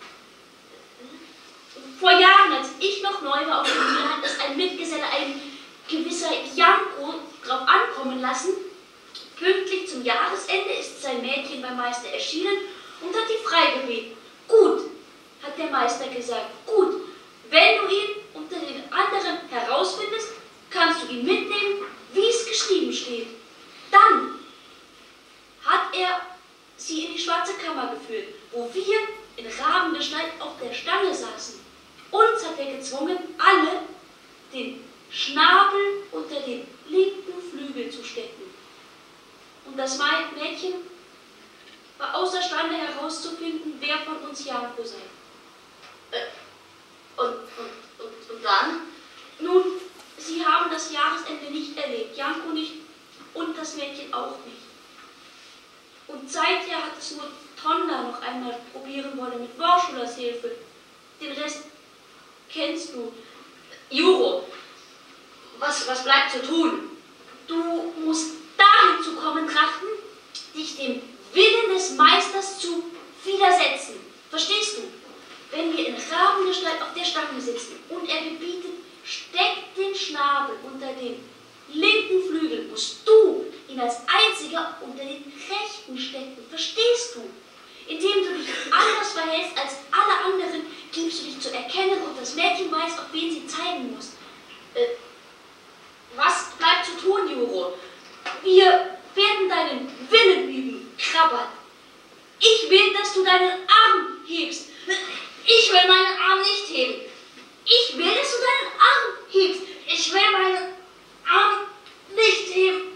Vor Jahren, als ich noch neu war auf der Mühle, hat es ein Mitgeselle, ein gewisser Janko, drauf ankommen lassen. Pünktlich zum Jahresende ist sein Mädchen beim Meister erschienen und hat die frei gebeten. Gut, hat der Meister gesagt, gut, wenn du ihn unter den anderen herausfindest, kannst du ihn mitnehmen, wie es geschrieben steht. Dann hat er sie in die schwarze Kammer geführt, wo wir in Rabengestalt auf der Stange saßen. Uns hat er gezwungen, alle den Schnabel unter den linken Flügel zu stecken. Und das Mädchen war außerstande herauszufinden, wer von uns Janko sei. Äh, und, und, und, und dann? Nun, sie haben das Jahresende nicht erlebt, Janko nicht und das Mädchen auch nicht. Und seither hat es nur Tonda noch einmal probieren wollen mit Worschulas Hilfe. Den Rest kennst du. Juro, was, was bleibt zu tun? Du musst dahin zu kommen trachten, dich dem Willen des Meisters zu widersetzen. Verstehst du? Wenn wir in Rabengestalt auf der Stange sitzen und er gebietet, steck den Schnabel unter den linken Flügel, musst du ihn als einziger unter den rechten stecken. Verstehst du? Indem du dich anders verhältst als alle anderen, gibst du dich zu erkennen und das Mädchen weiß, auf wen sie zeigen muss. Äh, was bleibt zu tun, Juro? Wir werden deinen Willen üben, Krabbert. Ich will, dass du deinen Arm hebst. Ich will meinen Arm nicht heben. Ich will, dass du deinen Arm hebst. Ich will meinen Arm nicht heben.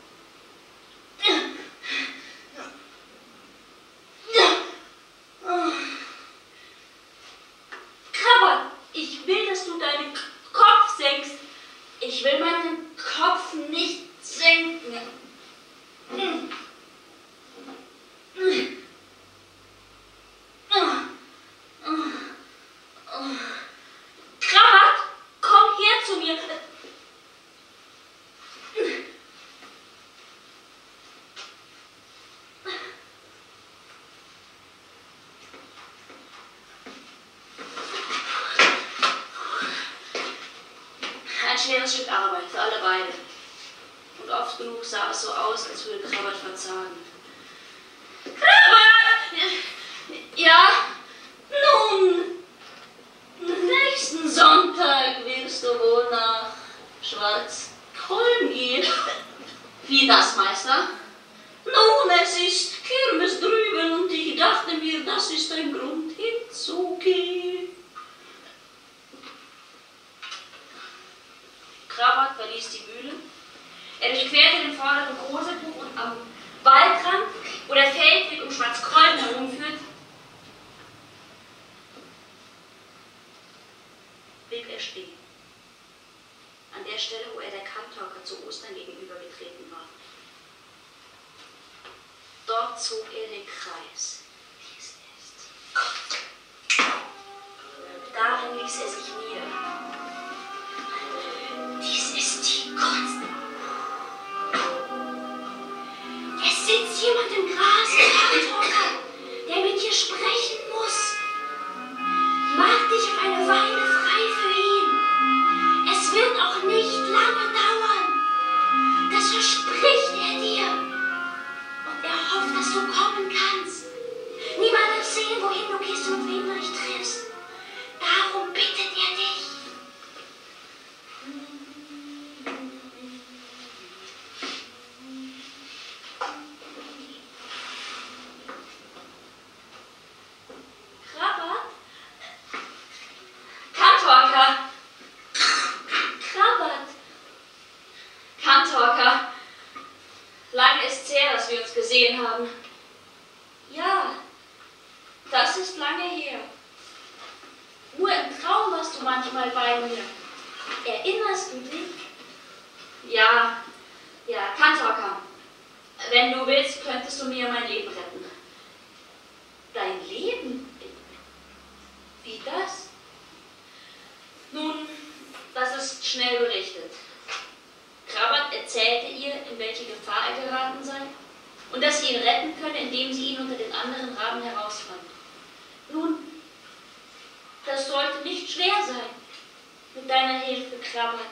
Krabbert, ich will, dass du deinen Kopf senkst. Ich will meinen Kopf nicht senken. Krabbert, komm her zu mir. Ein schweres Stück Arbeit für alle beide. Und oft genug sah es so aus, als würde Krabbert verzagen. Krabbert! Ja? Nun, nächsten Sonntag wirst du wohl nach Schwarzkolm gehen. Wie das, Meister? Nun, es ist Kirmes drüben und ich dachte mir, das ist ein Grund hinzugehen. Krabbert verließ die Mühle. Er durchquerte den vorderen Kosebuch und am Waldrand, wo der Feldweg um Schwarzkolm herumführt, blieb er stehen. An der Stelle, wo er der Kantorka zu Ostern gegenübergetreten war. Dort zog er den Kreis. Dies ist Gott. Darin ließ er sich nieder. Dies ist die Kunst. Es sitzt jemand im Gras, Kantorka, der mit dir sprechen muss. Mach dich auf eine Weile frei für ihn. Es wird auch nicht lange dauern. Das verspricht er dir. Und er hofft, dass du kommen kannst. Niemand darf sehen, wohin du gehst und wen du dich triffst. Darum bittet er dich. Krabbert? Kantorka! Krabbert. Kantorka! Lange ist's her, dass wir uns gesehen haben. Ja, das ist lange her. Nur im Traum warst du manchmal bei mir. Erinnerst du dich? Ja, ja, Kantorka. Wenn du willst, könntest du mir mein Leben retten. Dein Leben? Wie das? Nun, das ist schnell berichtet. Krabbert erzählte ihr, in welche Gefahr er geraten sei und dass sie ihn retten könne, indem sie ihn unter den anderen Raben herausfand. Nun, das sollte nicht schwer sein, mit deiner Hilfe, Krabbert.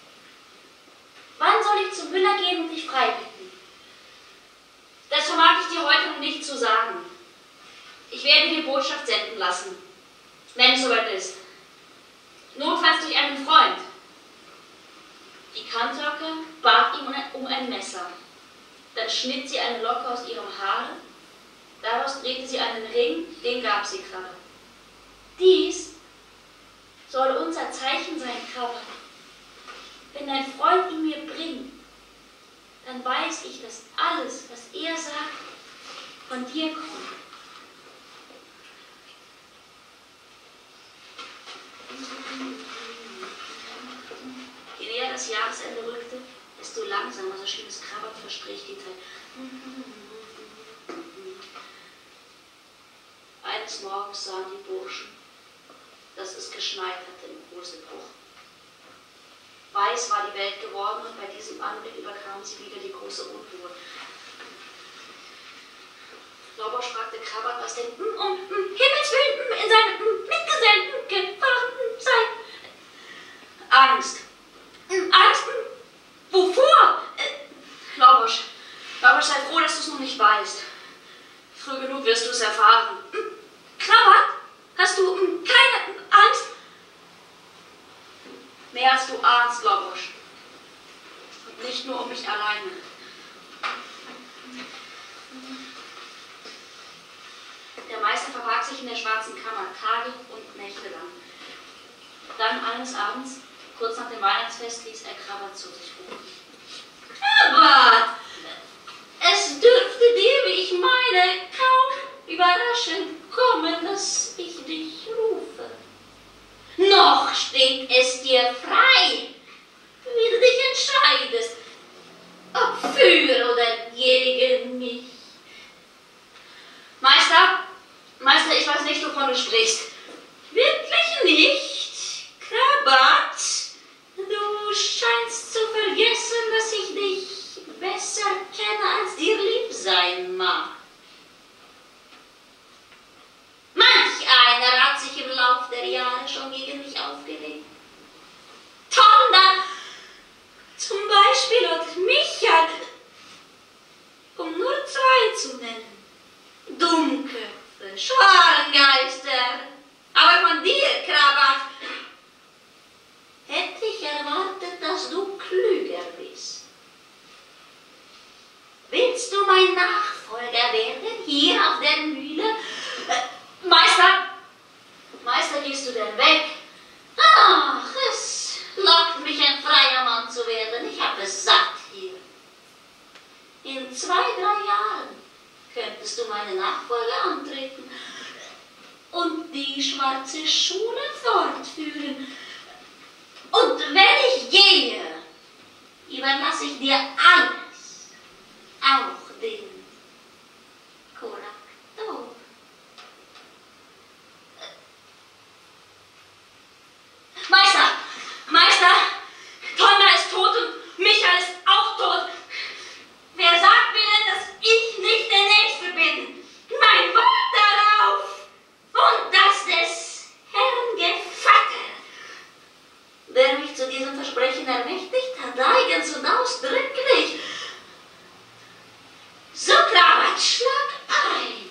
Wann soll ich zum Müller gehen und dich frei bitten? Das vermag ich dir heute noch nicht zu sagen. Ich werde dir Botschaft senden lassen, wenn es soweit ist. Notfalls durch einen Freund. Die Kantorka bat ihm um ein Messer. Dann schnitt sie eine Locke aus ihrem Haare. Daraus drehte sie einen Ring, den gab sie Krabbert. Dies soll unser Zeichen sein, Krabbert. Wenn dein Freund ihn mir bringt, dann weiß ich, dass alles, was er sagt, von dir kommt. das Jahresende rückte, desto langsamer, so schien es Krabbert, verstrich die Zeit. Eines Morgens sahen die Burschen, dass es geschneit hatte im Hosebruch. Weiß war die Welt geworden und bei diesem Anblick überkam sie wieder die große Unruhe. Lobosch fragte Krabbert, was denn um, um Himmels Willen in seinem Mitgesellen gefahren sei. Angst. Angst? Wovor? Lobosch, Lobosch, sei froh, dass du es noch nicht weißt. Früh genug wirst du es erfahren. Krabbert, hast du keine Angst? Mehr als du ahnst, Lobosch. Und nicht nur um mich alleine. Der Meister verbarg sich in der schwarzen Kammer, Tage und Nächte lang. Dann eines Abends, kurz nach dem Weihnachtsfest, ließ er Krabbert zu sich rufen. Krabbert! Es dürfte dir, wie ich meine, kaum überraschend kommen, dass ich dich rufe. Noch steht es dir frei, wie du dich entscheidest, ob für oder gegen mich. Meister, Meister, ich weiß nicht, wovon du sprichst. Wirklich nicht, Krabbert? Du scheinst zu vergessen, dass ich dich besser kenne, als dir lieb sein mag. Manch einer hat sich im Lauf der Jahre schon gegen mich aufgelegt. Tonda, zum Beispiel und Micha, um nur zwei zu nennen. Dummköpfe, Schwarengeister, aber von dir, Krabbert, hätte ich erwartet, dass du klüger bist. Willst du mein Nachfolger werden, hier auf der Mühle? Äh, Meister, Meister, gehst du denn weg? Ach, es lockt mich, ein freier Mann zu werden. Ich habe es satt hier. In zwei, drei Jahren könntest du meine Nachfolge antreten und die schwarze Schule fortführen. Und wenn ich gehe, überlasse ich dir alles, auch den Koraktor. Meister, Meister, Tonda ist tot und Micha ist auch tot. Wer sagt mir denn, dass ich nicht der Nächste bin? Mein Wort darauf und das des Herrn Gevatter, der mich zu diesem Versprechen ermächtigt hat, eigens und ausdrücklich. So, Krabbert, schlag ein.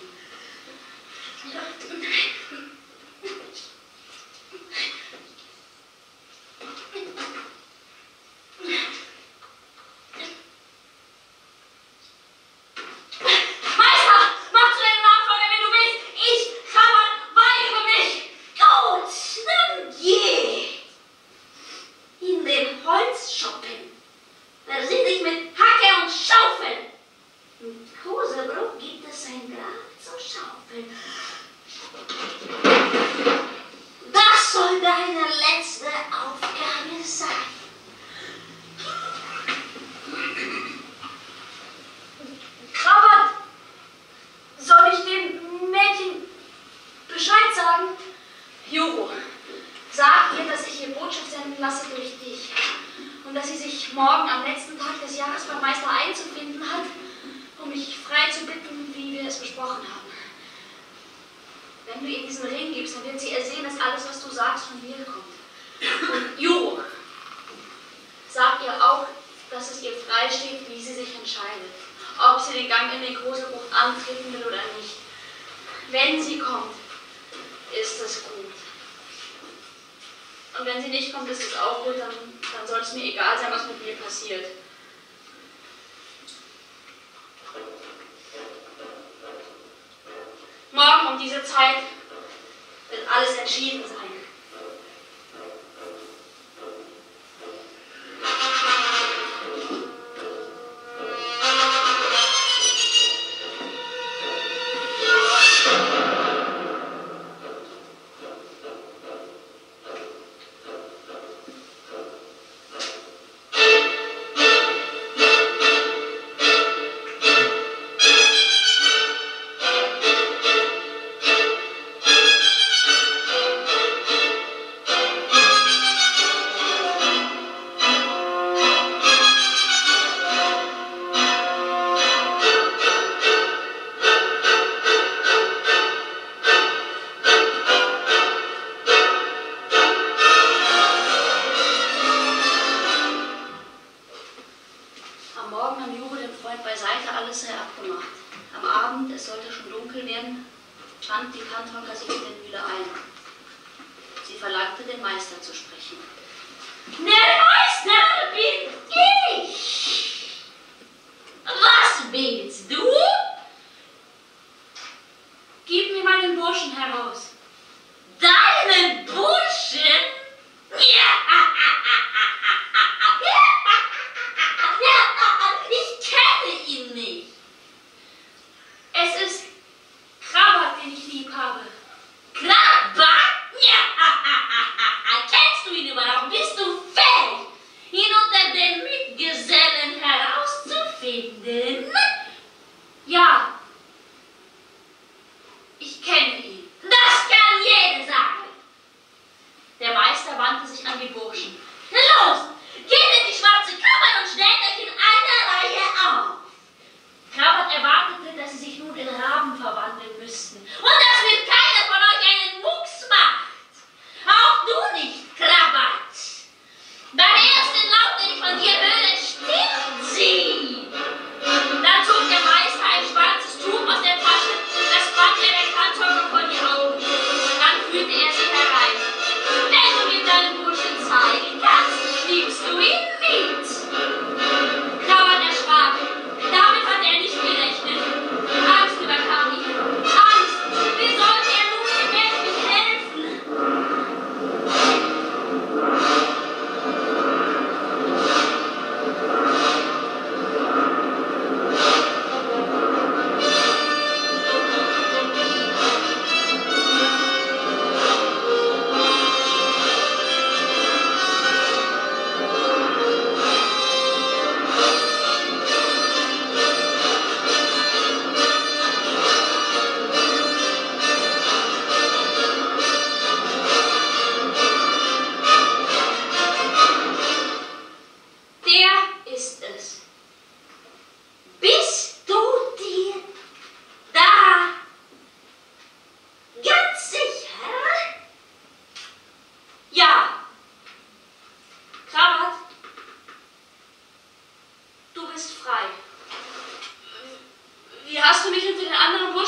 Morgen um diese Zeit wird alles entschieden sein.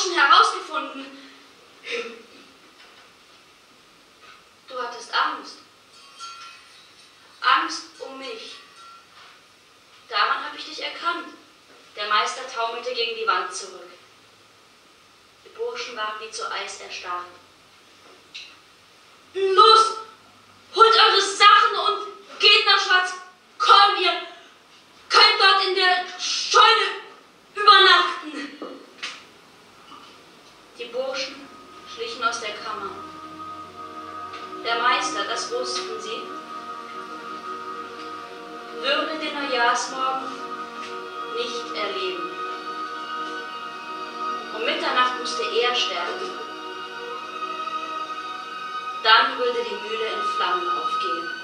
Burschen herausgefunden. Du hattest Angst. Angst um mich. Daran habe ich dich erkannt. Der Meister taumelte gegen die Wand zurück. Die Burschen waren wie zu Eis erstarrt. Los! Holt eure Sachen und geht nach Schwarzkolm. Ihr könnt dort in der Scheune übernachten. Die Burschen schlichen aus der Kammer. Der Meister, das wussten sie, würde den Neujahrsmorgen nicht erleben. Um Mitternacht musste er sterben. Dann würde die Mühle in Flammen aufgehen.